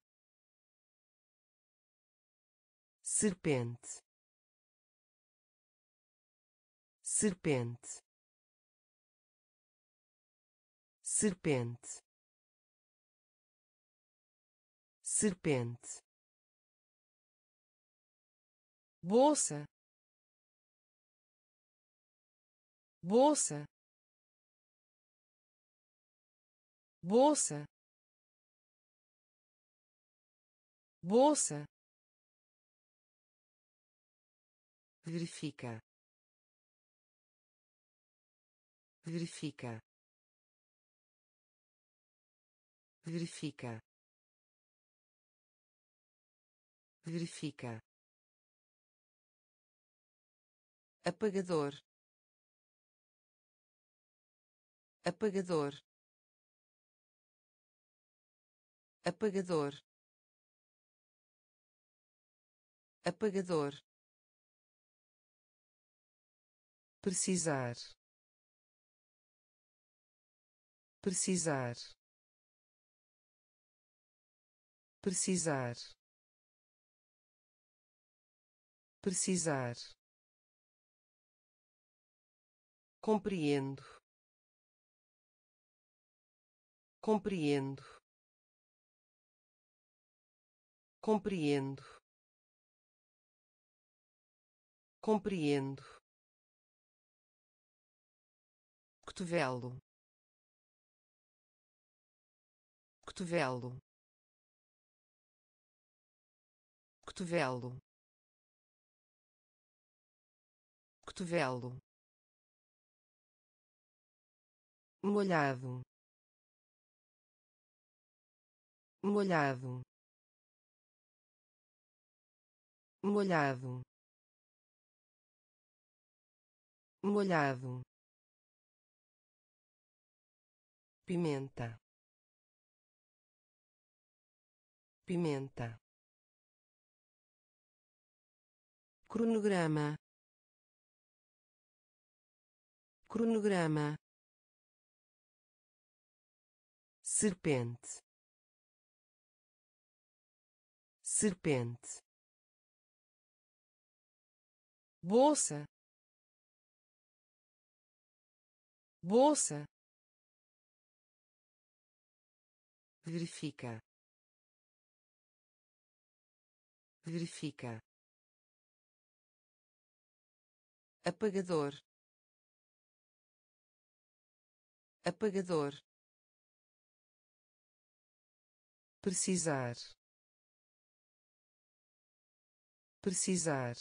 serpente, serpente, serpente, serpente, bolsa, bolsa, bolsa, bolsa, verifica, verifica, verifica, verifica, apagador, apagador, apagador, apagador, precisar, precisar, precisar, precisar, compreendo, compreendo, compreendo, compreendo, cotovelo, cotovelo, cotovelo, cotovelo, molhado, molhado, molhado, molhado, pimenta, pimenta, cronograma, cronograma, serpente, serpente, bolsa, bolsa, verifica, verifica, apagador, apagador, precisar, precisar,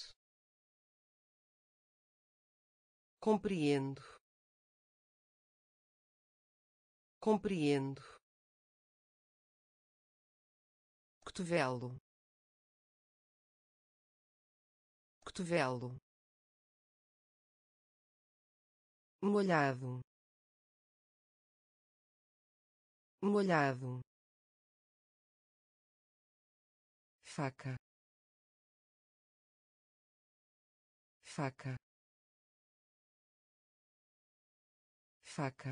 compreendo, compreendo, cotovelo, cotovelo, molhado, molhado, faca, faca, faca,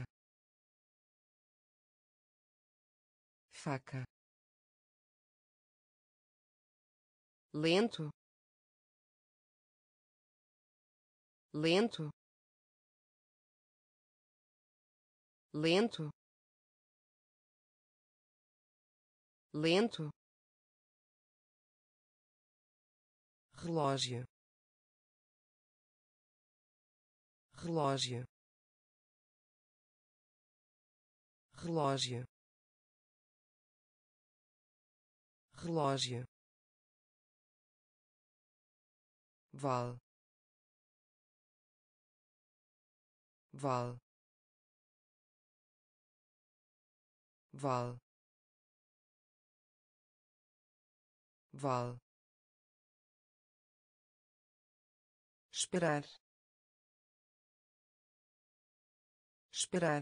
faca, lento, lento, lento, lento, relógio, relógio, relógio, relógio, val, val, val, vale, esperar, esperar,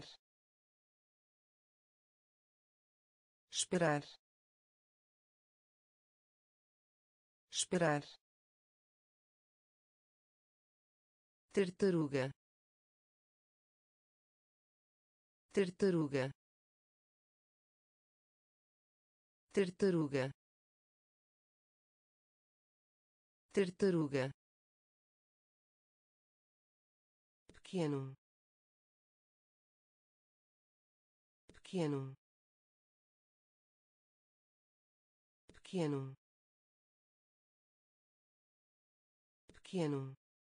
esperar, esperar, tartaruga, tartaruga, tartaruga, tartaruga, pequeno, pequeno, pequeno, pequeno,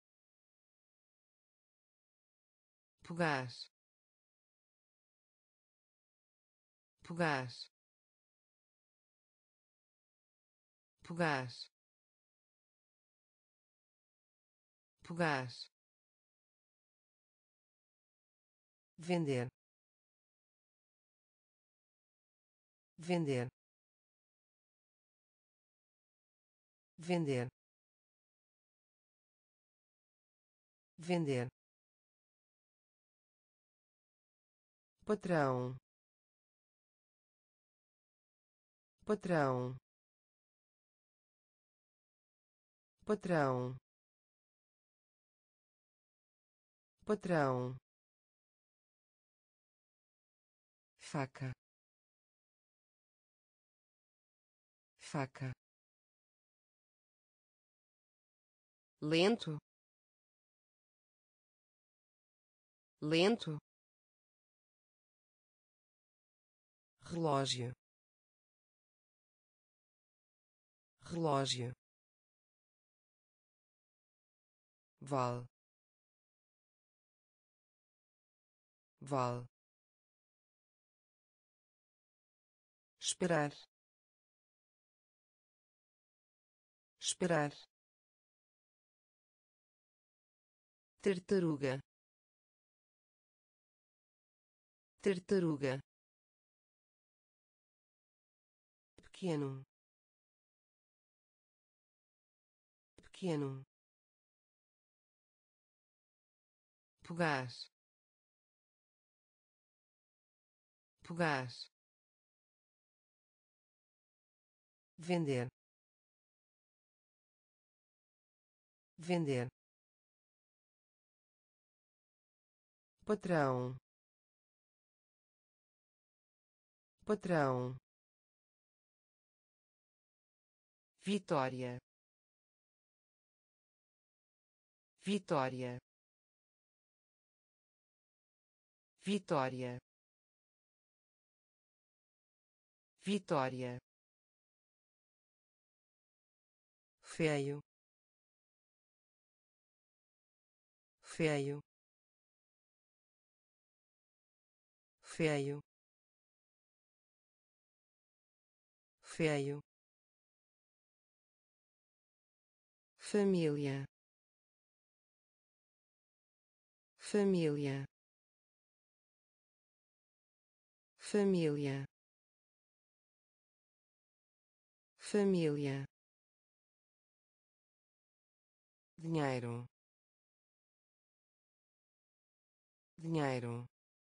fugaz, fugaz, fugaz, fugaz, vender, vender, vender, vender, patrão, patrão, patrão, patrão, faca, faca, lento, lento, relógio, relógio, vale, vale, esperar, esperar, tartaruga, tartaruga, pequeno, pequeno, fugaz, fugaz, vender, vender, patrão, patrão, vitória, vitória, vitória, vitória, feio, feio, feio, feio, família, família, família, família, dinheiro, dinheiro,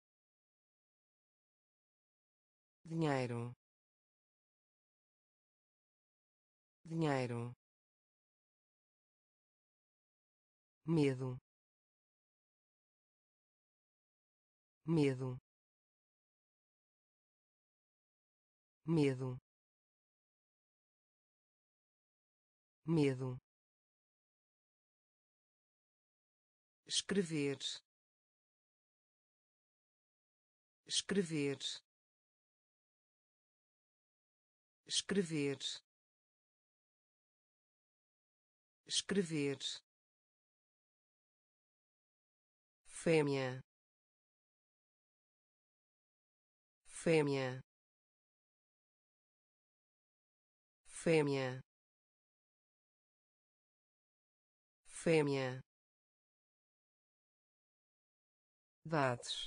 dinheiro, dinheiro, medo, medo, medo, medo, escrever, escrever, escrever, escrever, fêmea, fêmea, fêmea, fêmea, dados,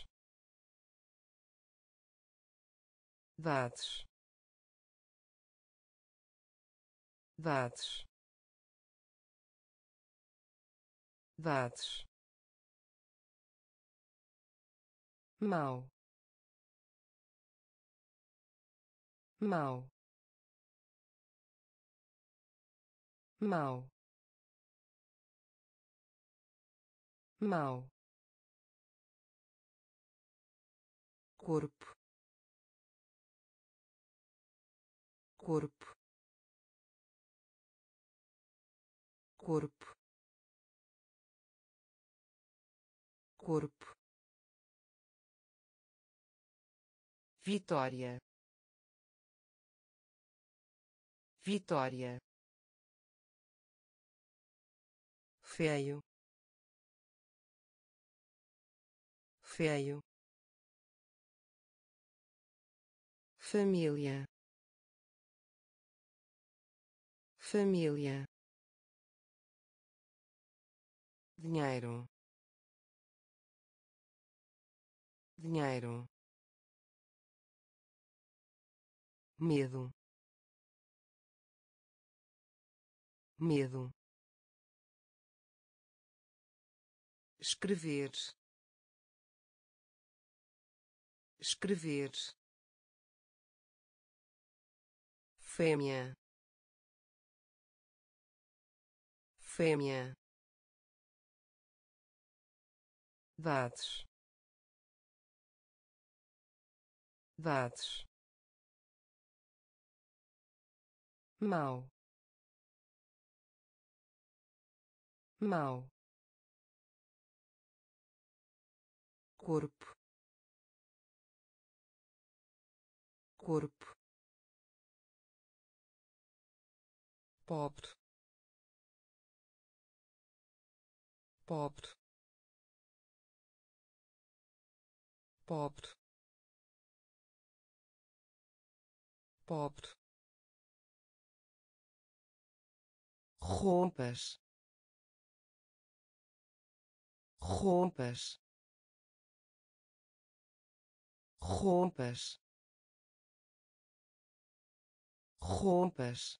dados, dados, dados, mau, mau, mau, mau, corpo, corpo, corpo, corpo, vitória, vitória, feio, feio, família, família, dinheiro, dinheiro, medo, medo, escrever, escrever, fêmea, fêmea, dados, dados, mau, mau, corpo, corpo, pobre, pobre, pobre, pobre, roupas, roupas, roupas, roupas,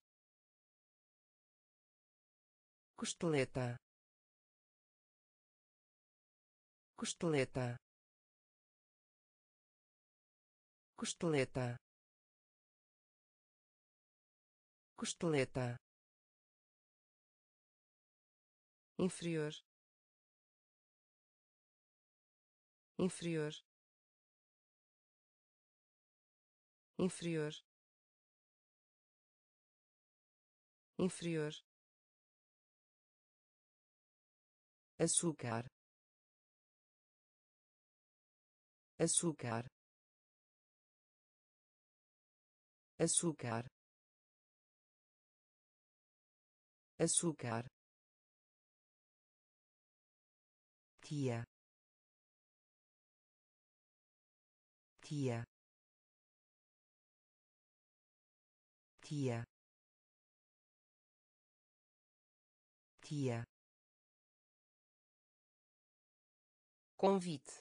costeleta, costeleta, costeleta, costeleta, inferior, inferior, inferior, inferior, açúcar, açúcar, açúcar, açúcar, tia, tia, tia, tia, convite,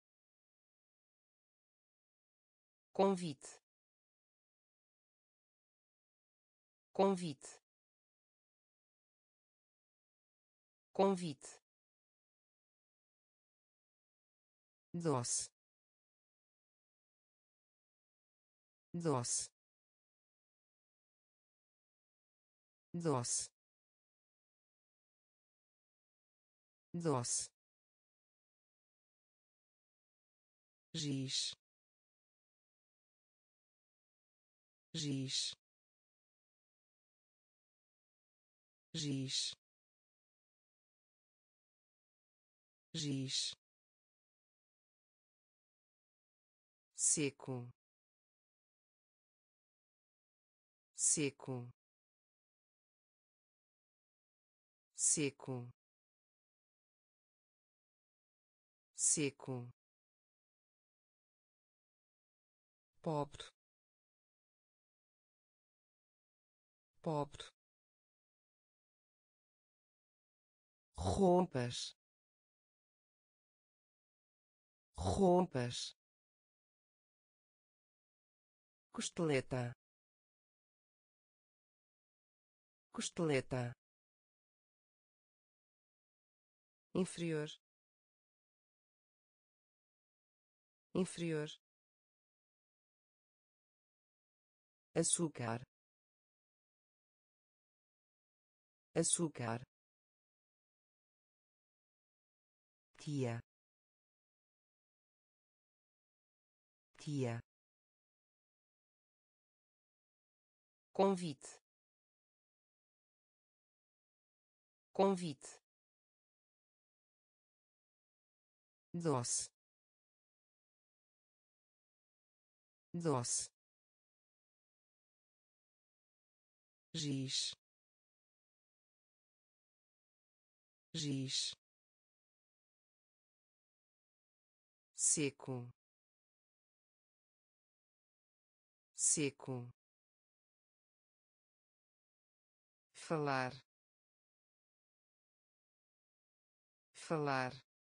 convite, convite, convite, doce, doce, doce, doce, giz, giz, giz, giz, seco, seco, seco, seco, pobre, pobre, roupas, roupas, costeleta, costeleta, inferior, inferior, açúcar, açúcar, tia, tia, convite, convite, doce, doce, giz, giz, seco, seco, falar, falar,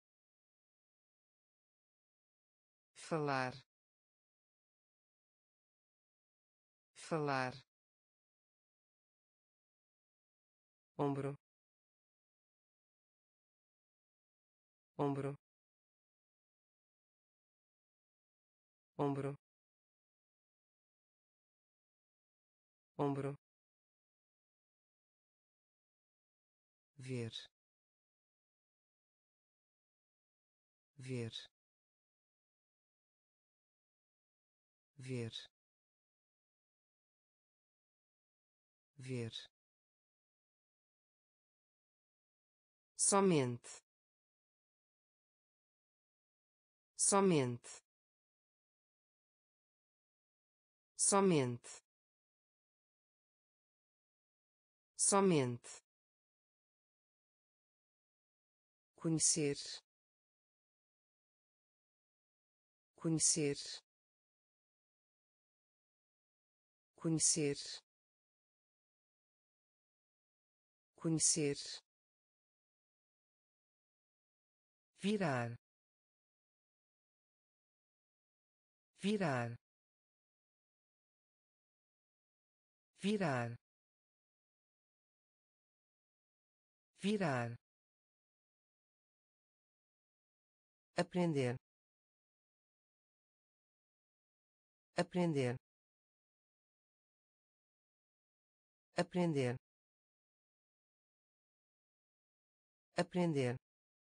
falar, falar, ombro, ombro, ombro, ombro, ver, ver, ver, ver, somente, somente, somente, somente, conhecer, conhecer, conhecer, conhecer, virar, virar, virar, virar, aprender, aprender, aprender, aprender,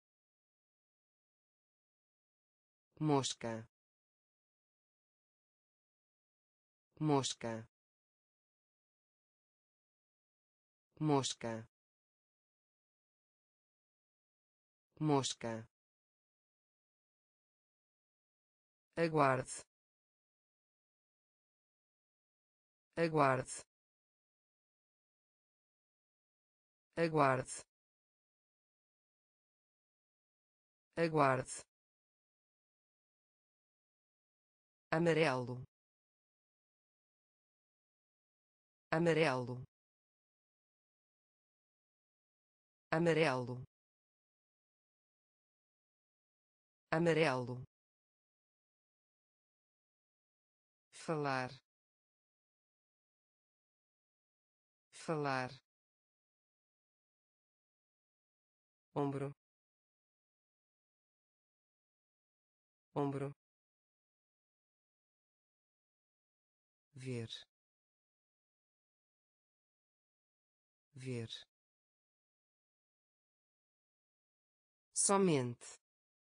mosca, mosca, mosca, mosca, aguarde, aguarde, aguarde, aguarde, amarelo, amarelo, amarelo, amarelo, falar, falar, ombro, ombro, ver, ver, somente,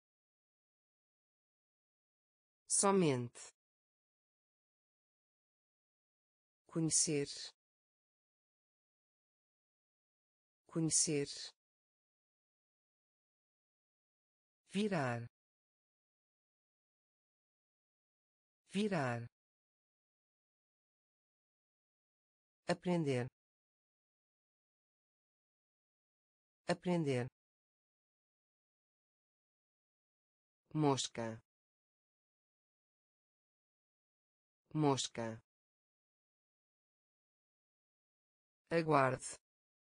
somente, conhecer, conhecer, virar, virar, aprender, aprender, mosca, mosca, aguarde,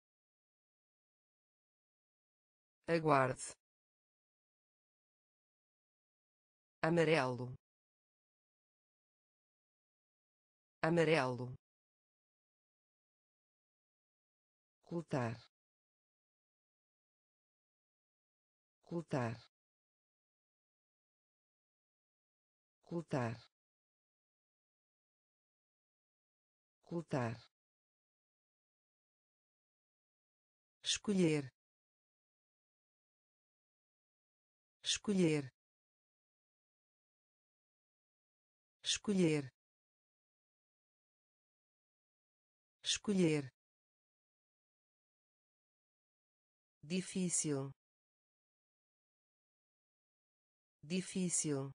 aguarde, amarelo, amarelo, ocultar, ocultar, ocultar, ocultar, escolher, escolher, escolher, escolher, difícil, difícil,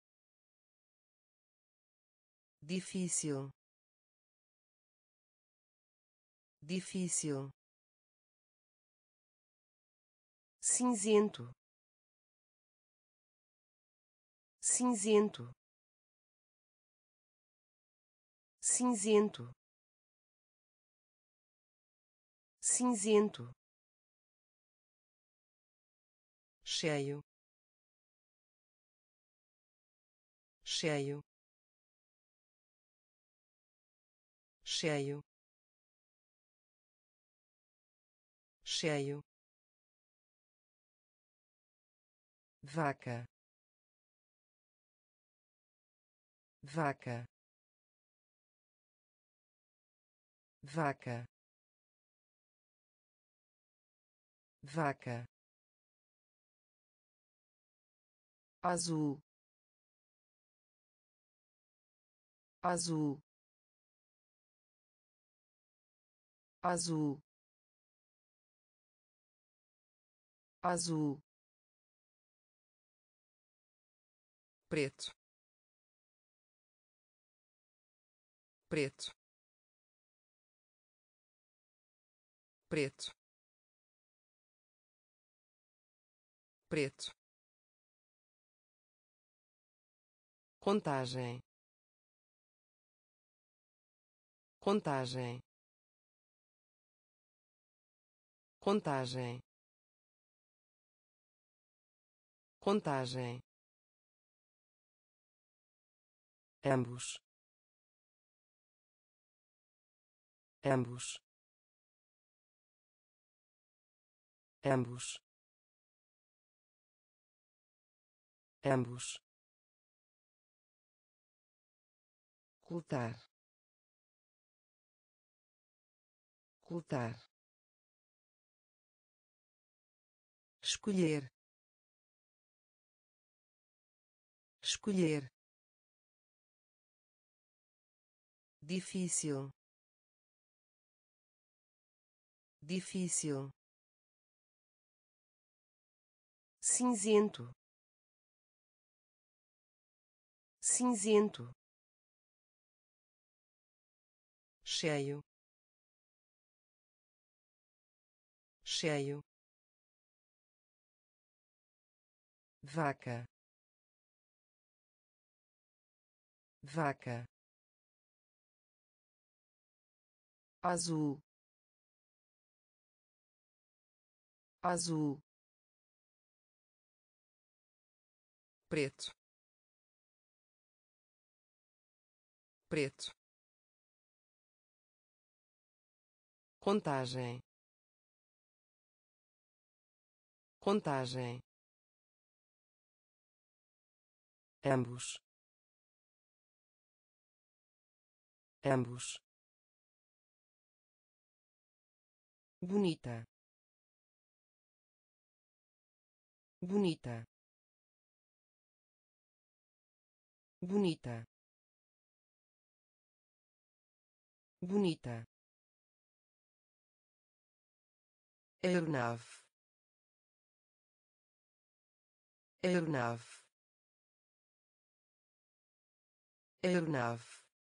difícil, difícil, cinzento, cinzento, cinzento, cinzento, cheio, cheio, cheio, cheio, vaca, vaca, vaca, vaca, azul, azul, azul, azul, preto, preto, preto, preto, contagem, contagem, contagem, contagem, ambos, ambos, ambos, ambos, ocultar, ocultar, escolher, escolher, difícil, difícil, cinzento, cinzento, cheio, cheio, vaca, vaca, azul, azul, preto, preto, contagem, contagem, ambos, ambos, bonita, bonita, bonita, bonita, aeronave, aeronave, aeronave,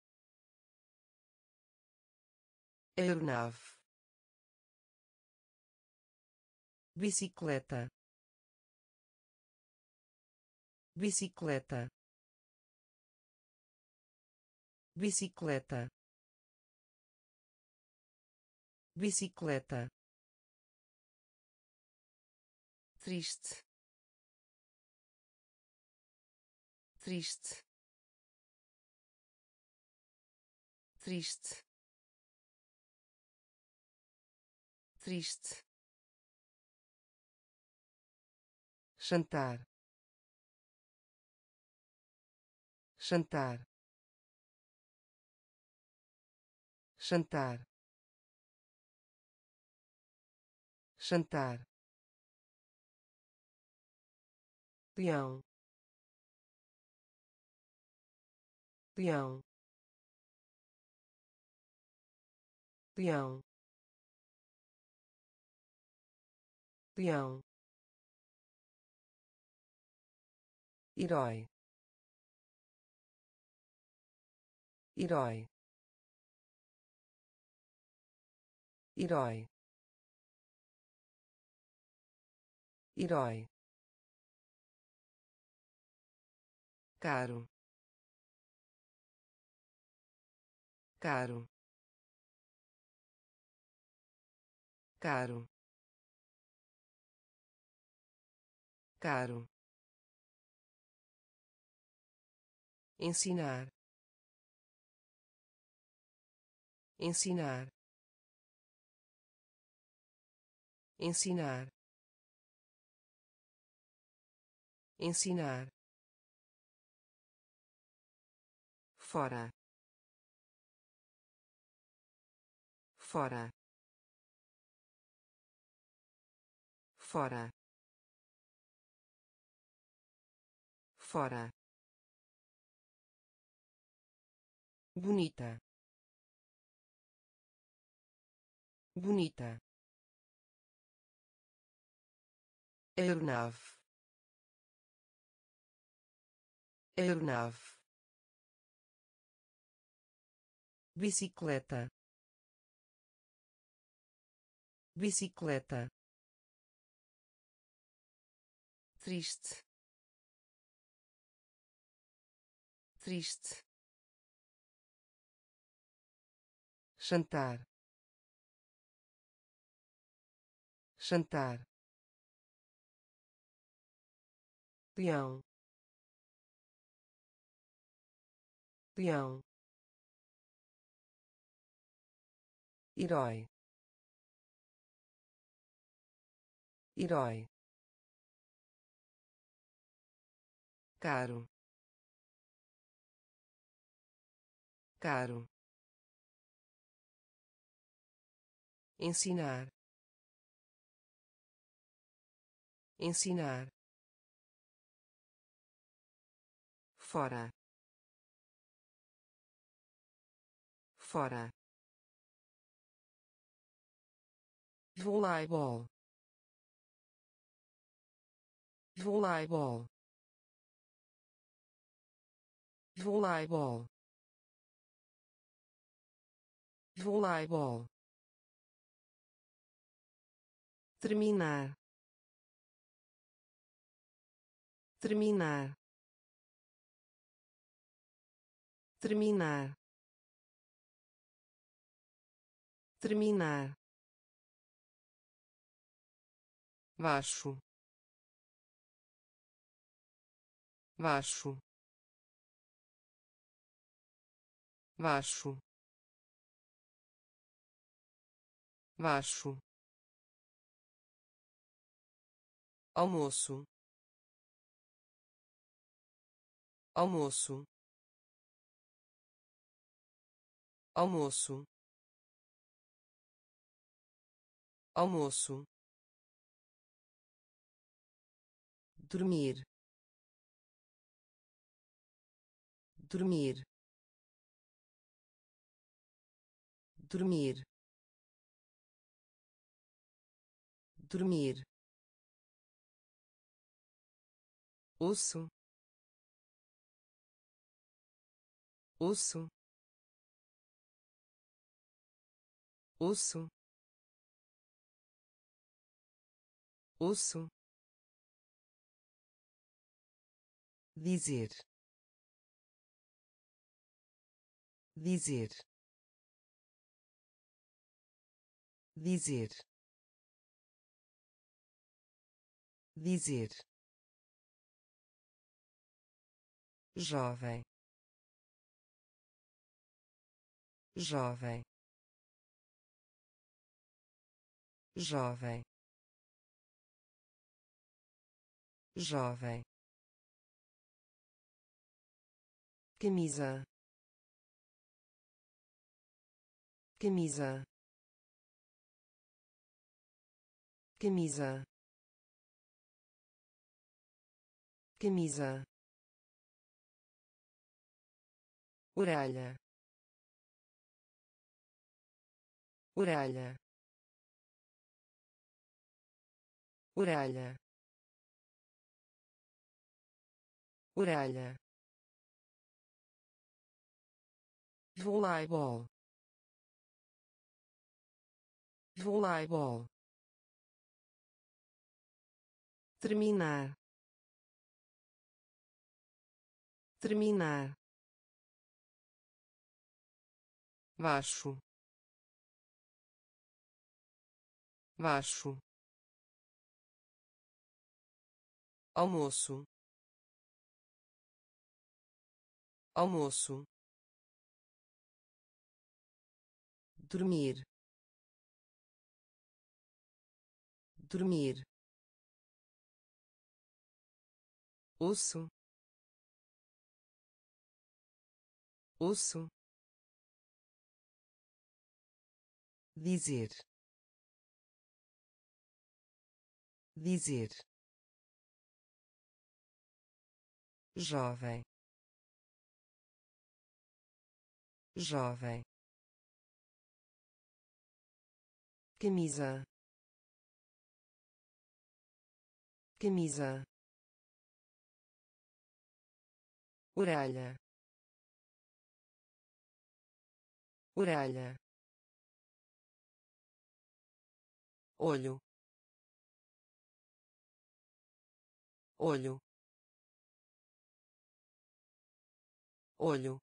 aeronave, bicicleta, bicicleta, bicicleta, bicicleta, triste, triste, triste, triste, jantar, jantar, jantar, jantar, peão, peão, peão, peão, herói, herói, herói, herói, caro, caro, caro, caro, ensinar, ensinar, ensinar, ensinar, fora, fora, fora, fora, bonita, bonita, aeronave, aeronave, bicicleta, bicicleta, triste, triste, jantar, jantar, peão, peão, herói, herói, caro, caro, ensinar, ensinar, fora, fora, voleibol, voleibol, voleibol, voleibol, terminar, terminar, terminar, terminar, baixo, baixo, baixo, baixo, almoço, almoço, almoço, almoço, dormir, dormir, dormir, dormir, osso, osso, osso, osso, dizer, dizer, dizer, dizer, jovem, jovem, jovem, jovem, camisa, camisa, camisa, camisa, orelha, orelha, orelha, orelha, voleibol, voleibol, terminar, terminar, baixo, baixo, almoço, almoço, dormir, dormir, osso, osso, dizer, dizer, jovem, jovem, camisa, camisa, orelha, orelha, olho, olho, olho,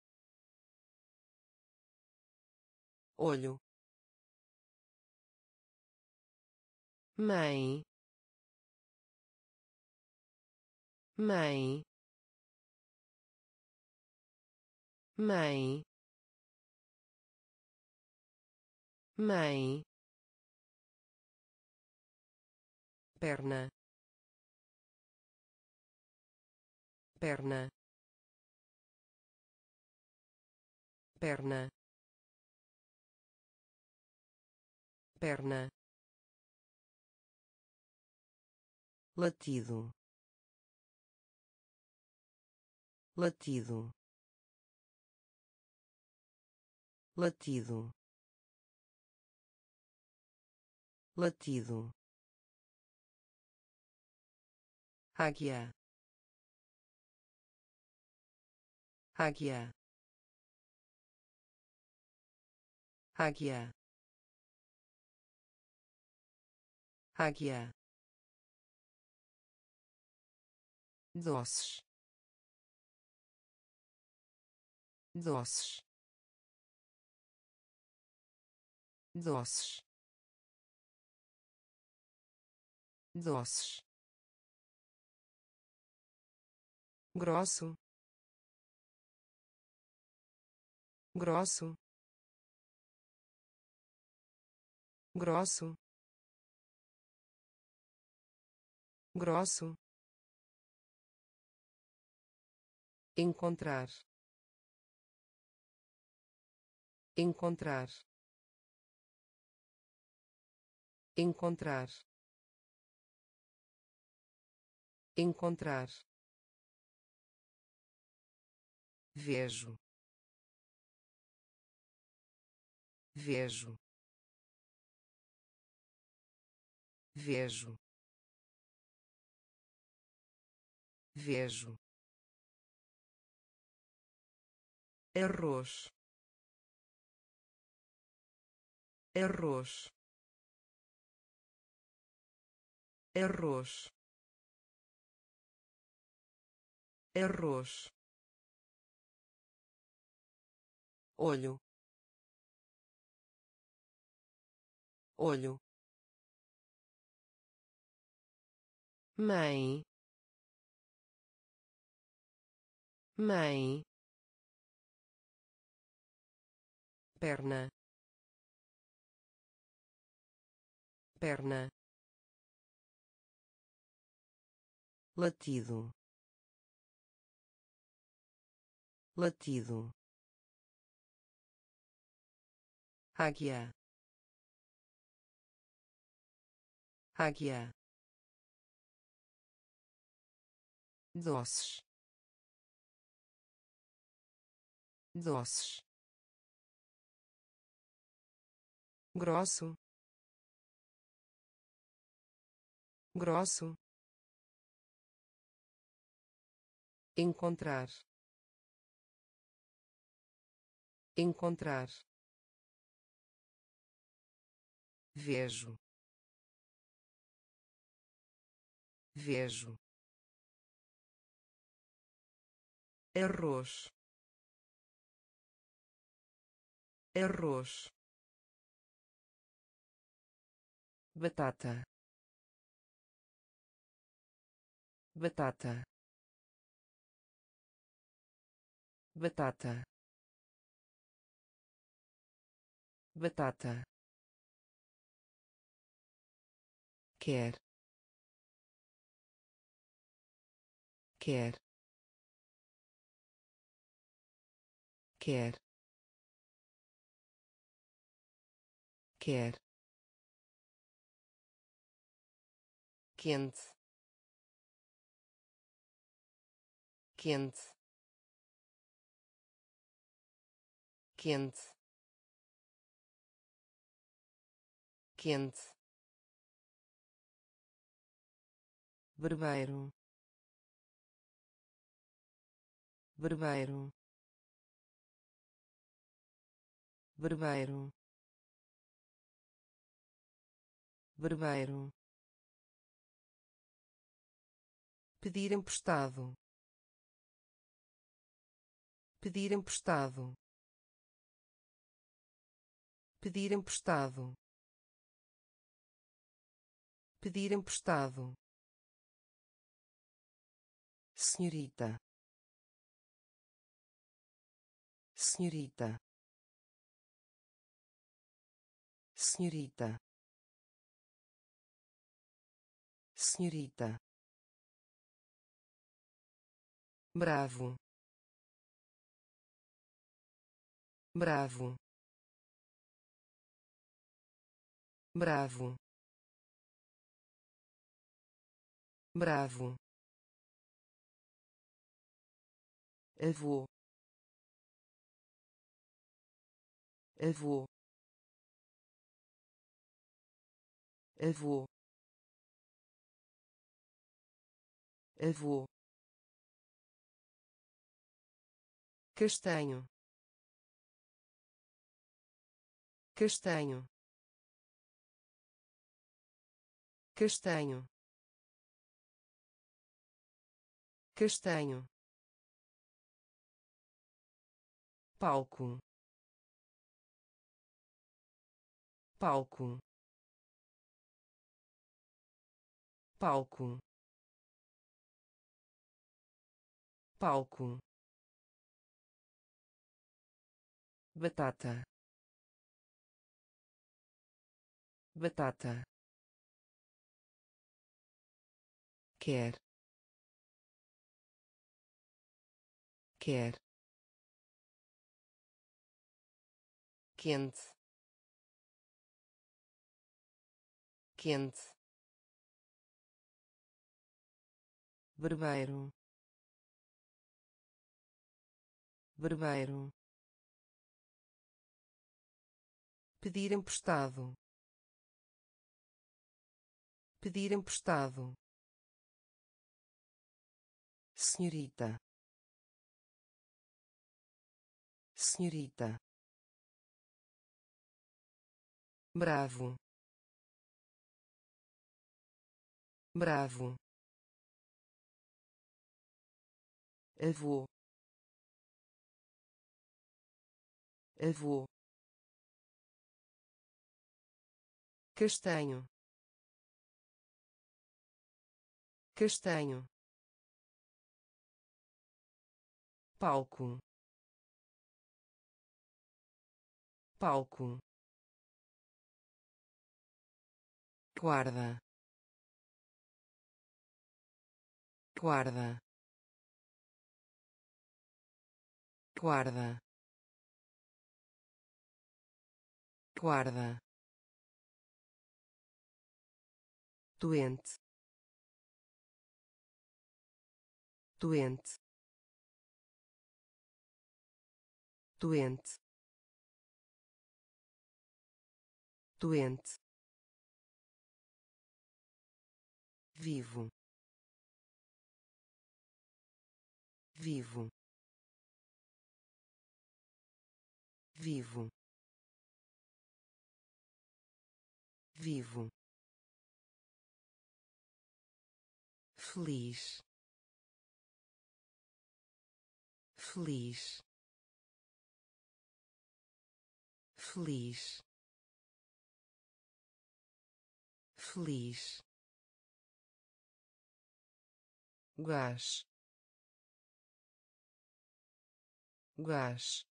olho, mãe, mãe, mãe, mãe, perna, perna, perna, perna, latido, latido, latido, latido, águia, águia, águia, águia, doces, doces, doces, doces, grosso, grosso, grosso, grosso, encontrar, encontrar, encontrar, encontrar, vejo, vejo, vejo, vejo, arroz, arroz, arroz, arroz, olho, olho, mãe, mãe, perna, perna, latido, latido, águia, águia, doces, doces, grosso, grosso, encontrar, encontrar, vejo, vejo, arroz, arroz, batata, batata, batata, batata, quer, quer, quer, quer, quente, quente, quente, quente, barbeiro, barbeiro, barbeiro, barbeiro, pedir emprestado, pedir emprestado, pedir emprestado, pedir emprestado, senhorita, senhorita, senhorita, senhorita, bravo, bravo, bravo, bravo, avô, avô, avô, avô, castanho, castanho, castanho, castanho, palco, palco, palco, palco, batata, batata, quer, quer, quente, quente, barbeiro, barbeiro, pedir emprestado, pedir emprestado, senhorita, senhorita, bravo, bravo, avô, avô, castanho, castanho, palco, palco, guarda, guarda, guarda, guarda, doente, doente, doente, doente, vivo, vivo, vivo, vivo, feliz, feliz, feliz, feliz, gás, gás,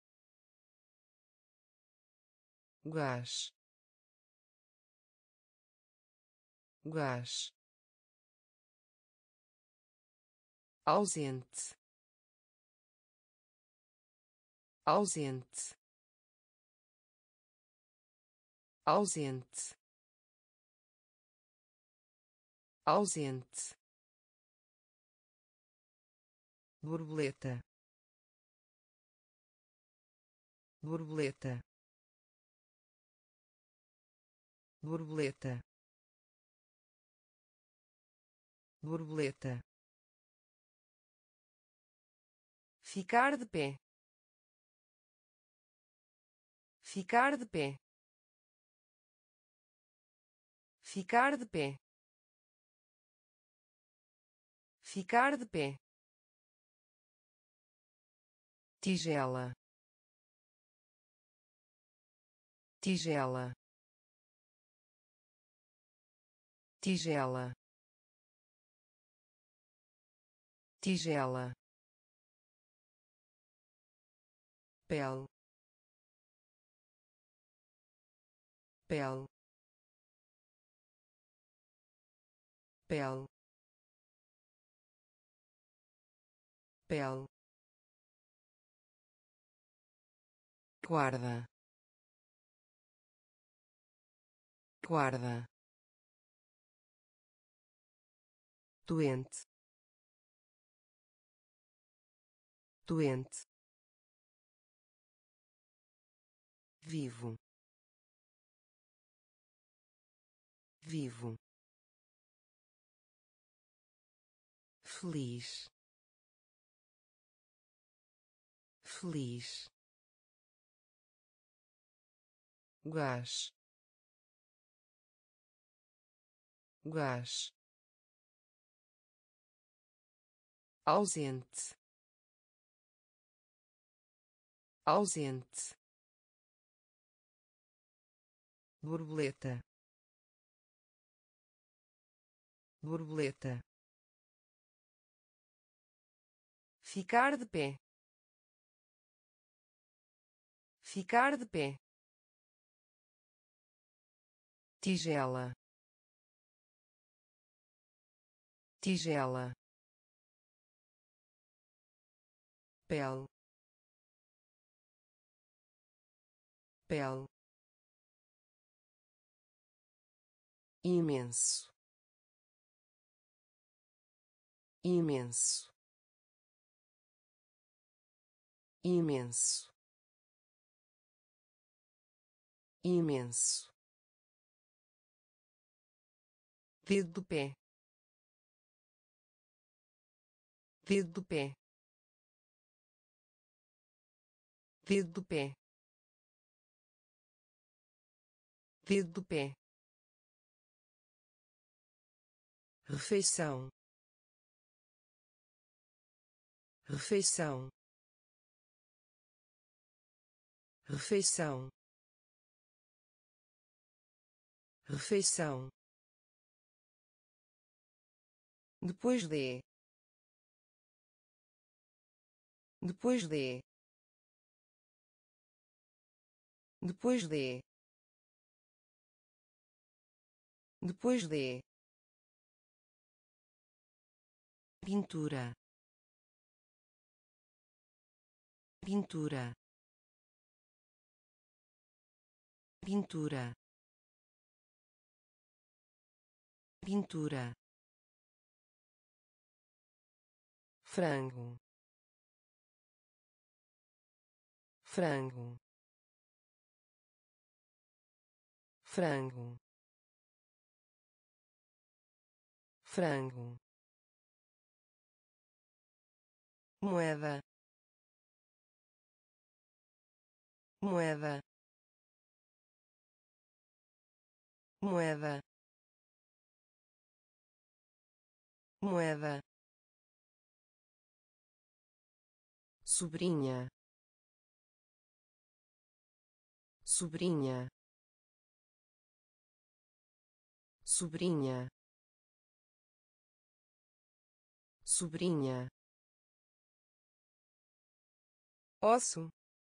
gás, gás, ausente, ausente, ausente, ausente, borboleta, borboleta, borboleta, borboleta, ficar de pé, ficar de pé, ficar de pé, ficar de pé, tigela, tigela, tigela, tigela, pele, pele, pele, pele, guarda, guarda, doente, doente, vivo, vivo, feliz, feliz, gás, gás, ausente, ausente, borboleta, borboleta, ficar de pé, ficar de pé, tigela, tigela, pele, pele, imenso, imenso, imenso, imenso, dedo do pé, dedo do pé, dedo do pé, dedo do pé, refeição, refeição, refeição, refeição, depois de, depois de, depois de, depois de, pintura, pintura, pintura, pintura, frango, frango, frango, frango, moeda, moeda, moeda, moeda, sobrinha, sobrinha, sobrinha, sobrinha, osso,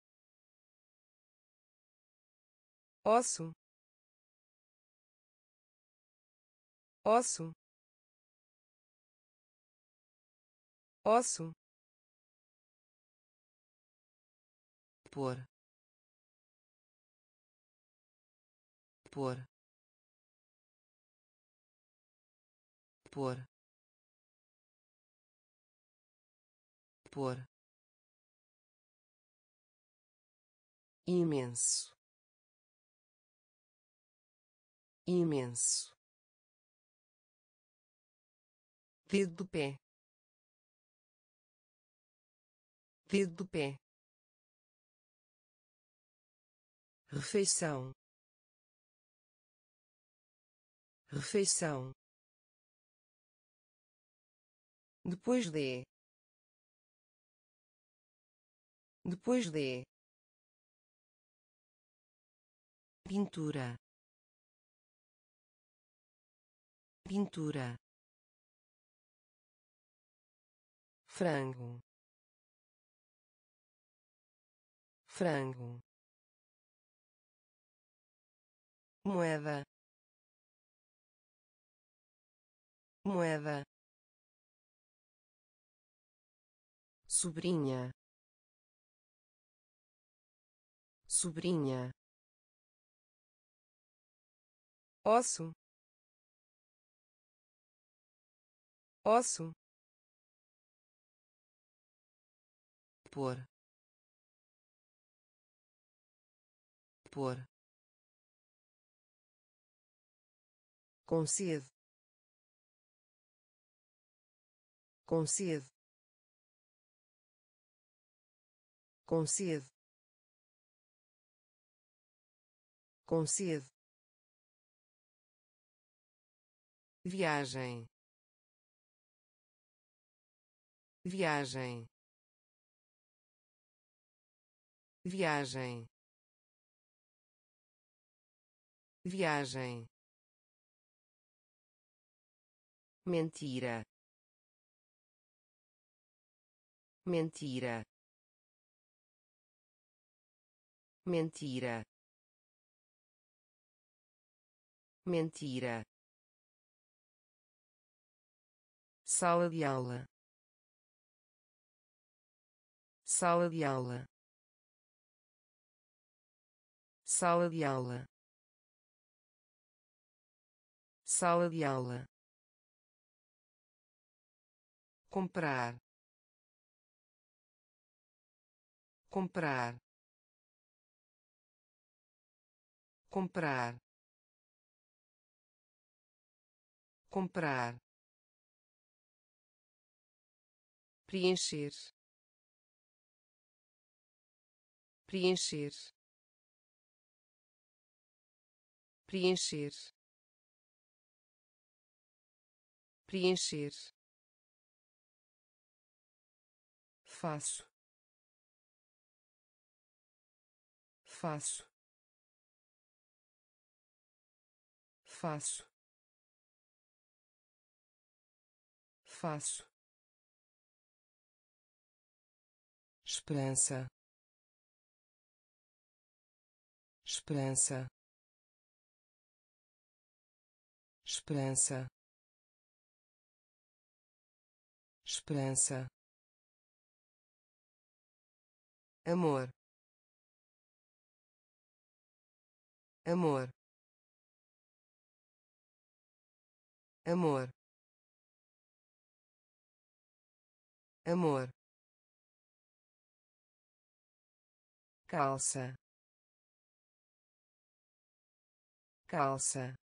osso, osso, osso, por, por, por, por, imenso, imenso, dedo do pé, dedo do pé, refeição, refeição, depois de, depois de, pintura, pintura, frango, frango, moeda, moeda, sobrinha, sobrinha, osso, osso, por, por, concede, concede, concede, concede, viagem, viagem, viagem, viagem, mentira, mentira, mentira, mentira, sala de aula, sala de aula, sala de aula, sala de aula, comprar, comprar, comprar, comprar, preencher, preencher, preencher, preencher, faço, faço, faço, faço, esperança, esperança, esperança, esperança, amor, amor, amor, amor, calça, calça,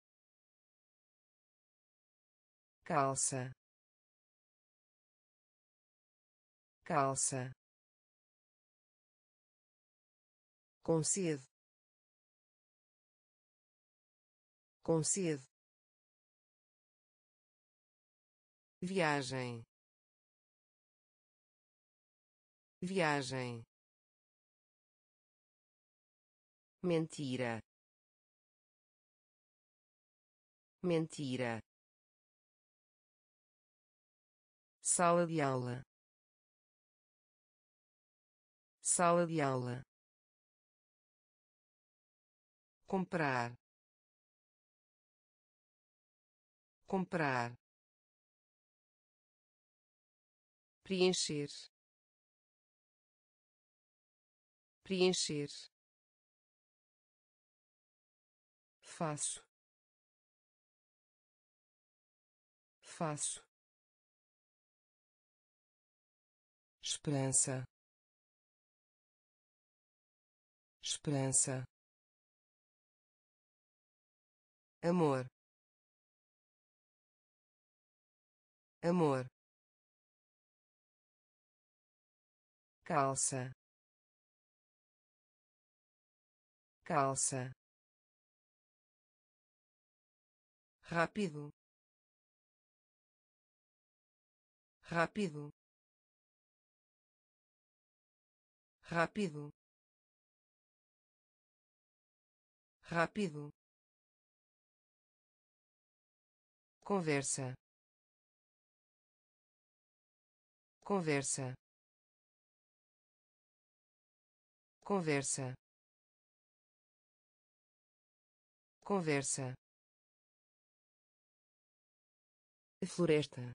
calça, calça, concedo, concedo, viagem, viagem, mentira, mentira, sala de aula, sala de aula, comprar, comprar, preencher, preencher, faço, faço, esperança, esperança, amor, amor, calça, calça, rápido, rápido, rápido, rápido, conversa, conversa, conversa, conversa, floresta,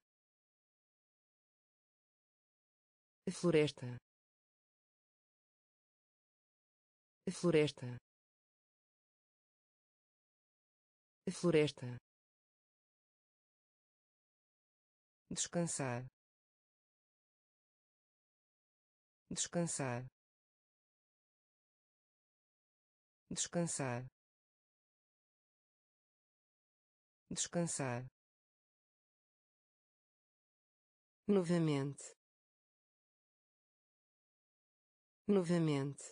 floresta, floresta, floresta, descansar, descansar, descansar, descansar, novamente, novamente,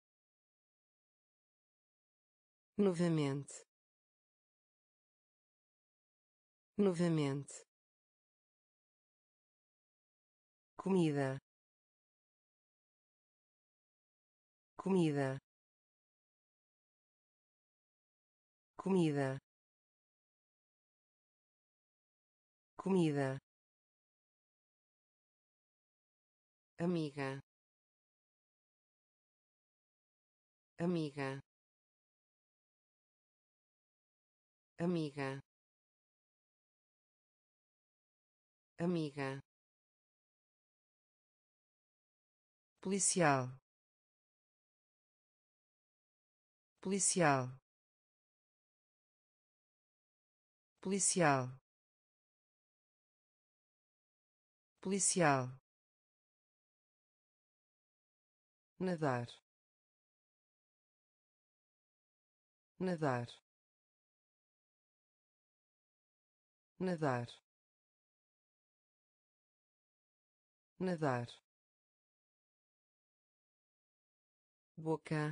novamente, novamente, comida, comida, comida, comida, amiga, amiga, amiga, amiga, policial, policial, policial, policial, nadar, nadar, nadar, nadar, boca,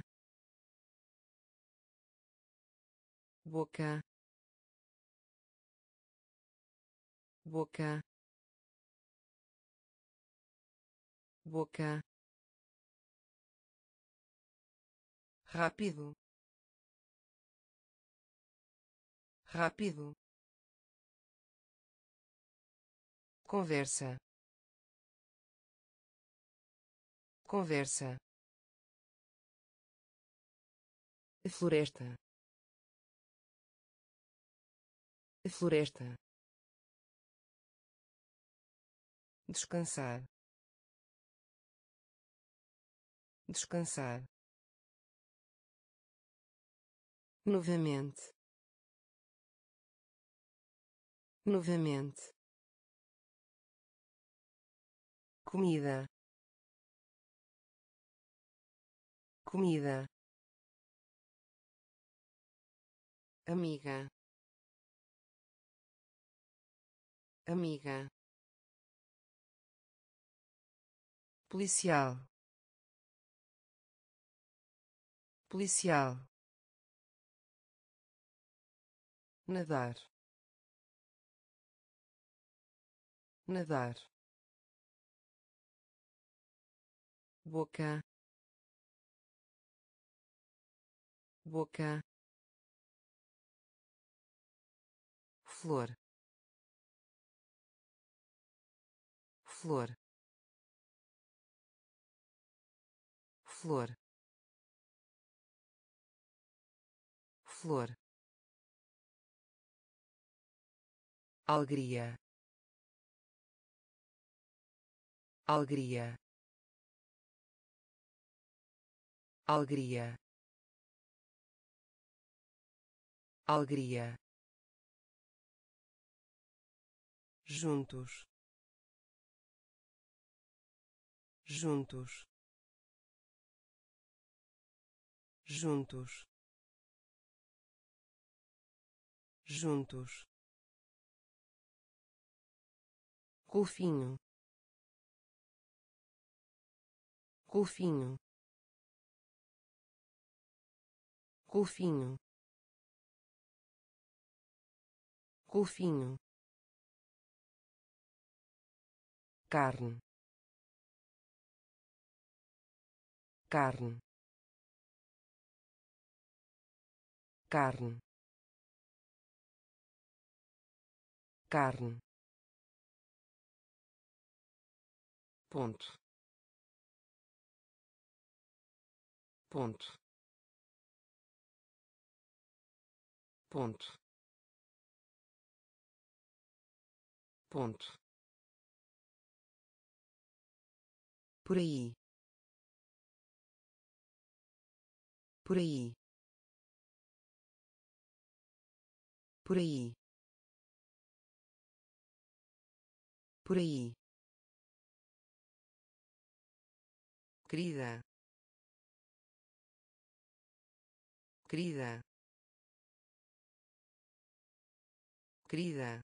boca, boca, boca, rápido, rápido, conversa, conversa, floresta, floresta, descansar, descansar, novamente, novamente, comida, comida, amiga, amiga, policial, policial, nadar, nadar, boca, boca, flor, flor, flor, flor, alegria, alegria, alegria, alegria, juntos, juntos, juntos, juntos, golfinho, golfinho, golfinho, golfinho, carne, carne, carne, carne, ponto, ponto, ponto, ponto, por aí, por aí, por aí, por aí, querida, querida, querida,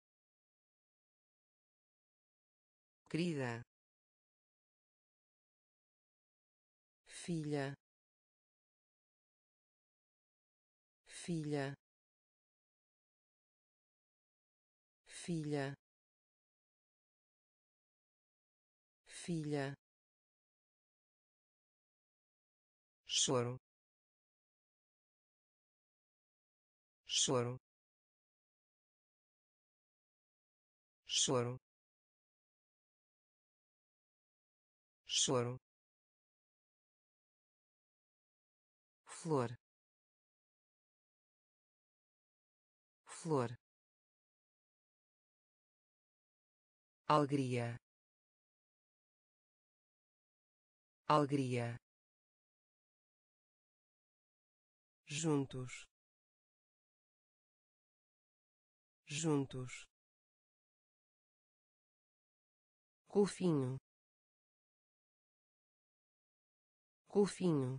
querida, filha, filha, filha, filha, choro, choro, choro, choro, flor, flor, alegria, alegria, juntos, juntos, golfinho, golfinho,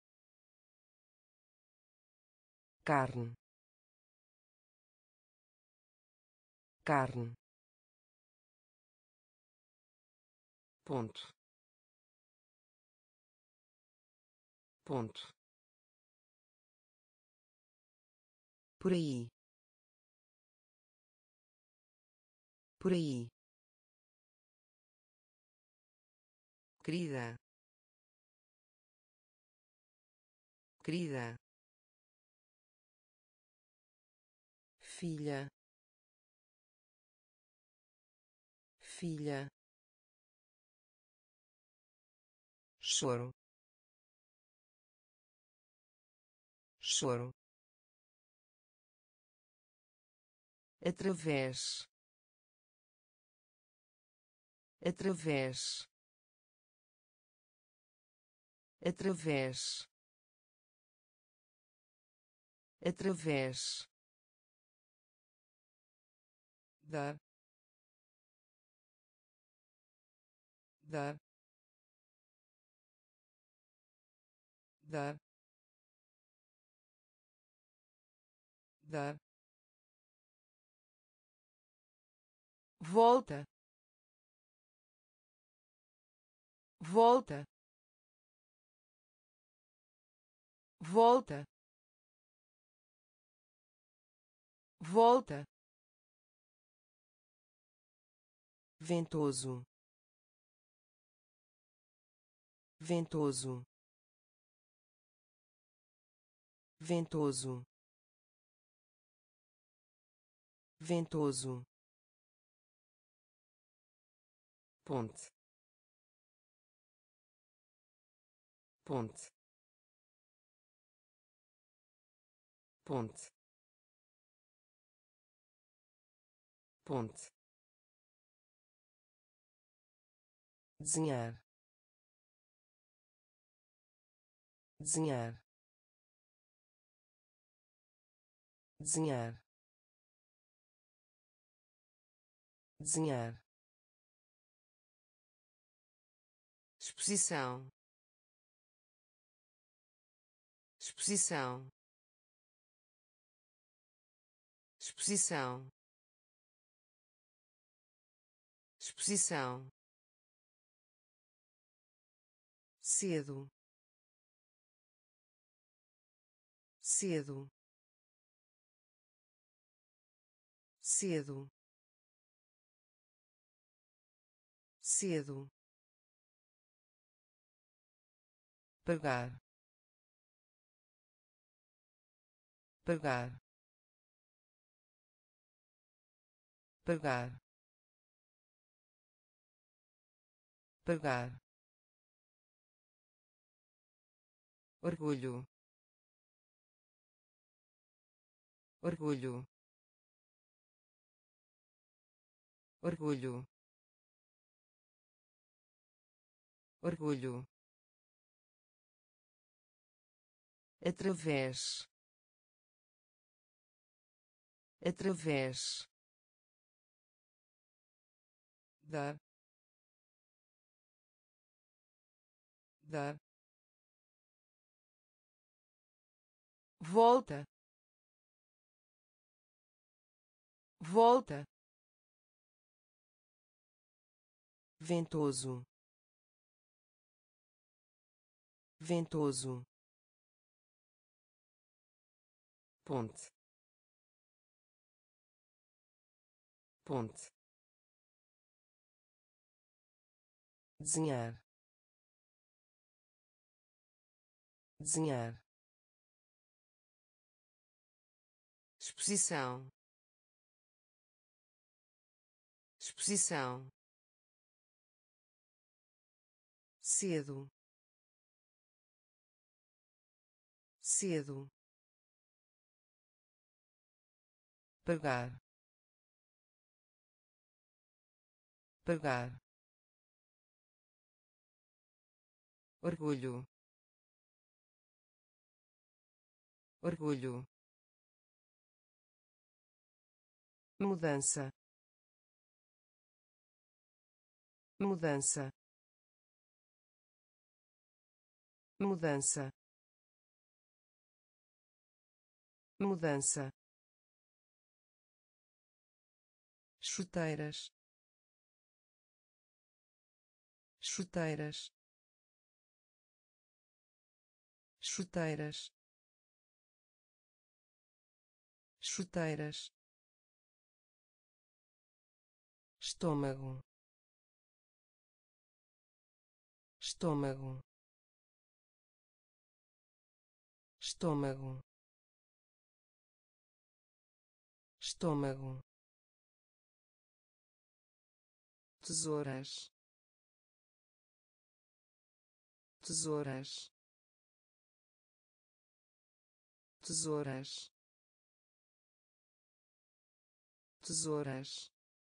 carne, carne, ponto, ponto, por aí, por aí, querida, querida, filha, filha, choro, choro, através, através, através, através, dar, dar, dar, dar, volta, volta, volta, volta, ventoso, ventoso, ventoso, ventoso, ponte, ponte, ponte, ponte, desenhar, desenhar, desenhar, desenhar, exposição, exposição, exposição, exposição, cedo, cedo, cedo, cedo, pagar, pagar, pagar, pagar, orgulho, orgulho, orgulho, orgulho, através, através, dar, dar, volta, volta, ventoso, ventoso, ponte, ponte, desenhar, desenhar, exposição, exposição, cedo, cedo, pagar, pagar, orgulho, orgulho, mudança, mudança, mudança, mudança, chuteiras, chuteiras, chuteiras, chuteiras, estômago, estômago, estômago, estômago, tesouras, tesouras, tesouras, tesouras,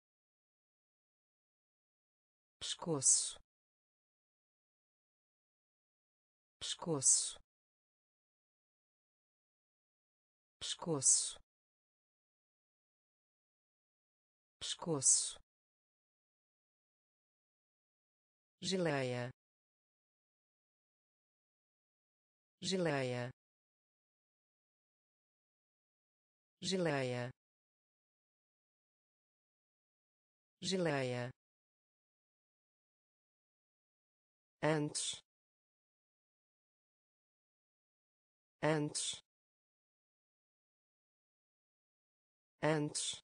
pescoço, pescoço, pescoço, pescoço, geleia, geleia, geleia, geleia, antes, antes, antes,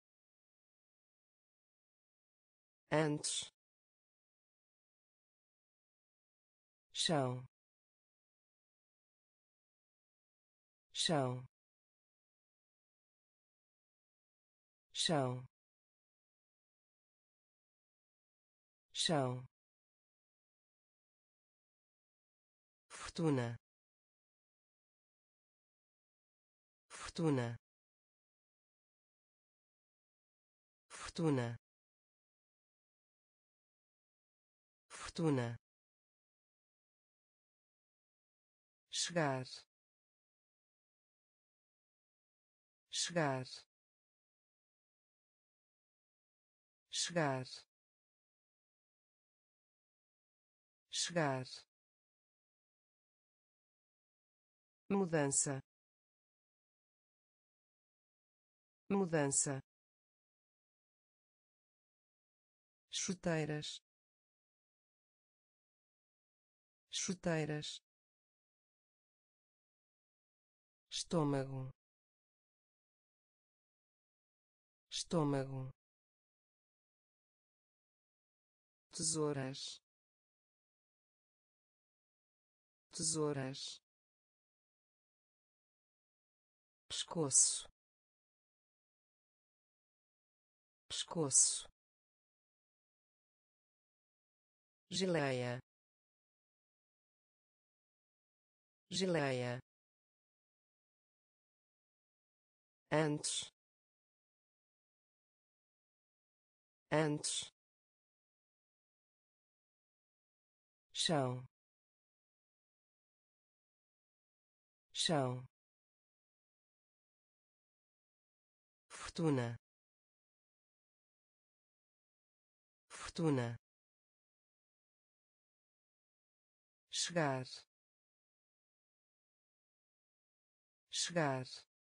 antes, chão, chão, chão, chão, fortuna, fortuna, fortuna, fortuna, chegar, chegar, chegar, chegar, mudança, mudança, chuteiras, chuteiras, estômago, estômago, tesouras, tesouras, pescoço, pescoço, geleia, geleia, antes, antes, chão, chão, fortuna, fortuna, chegar, chegar,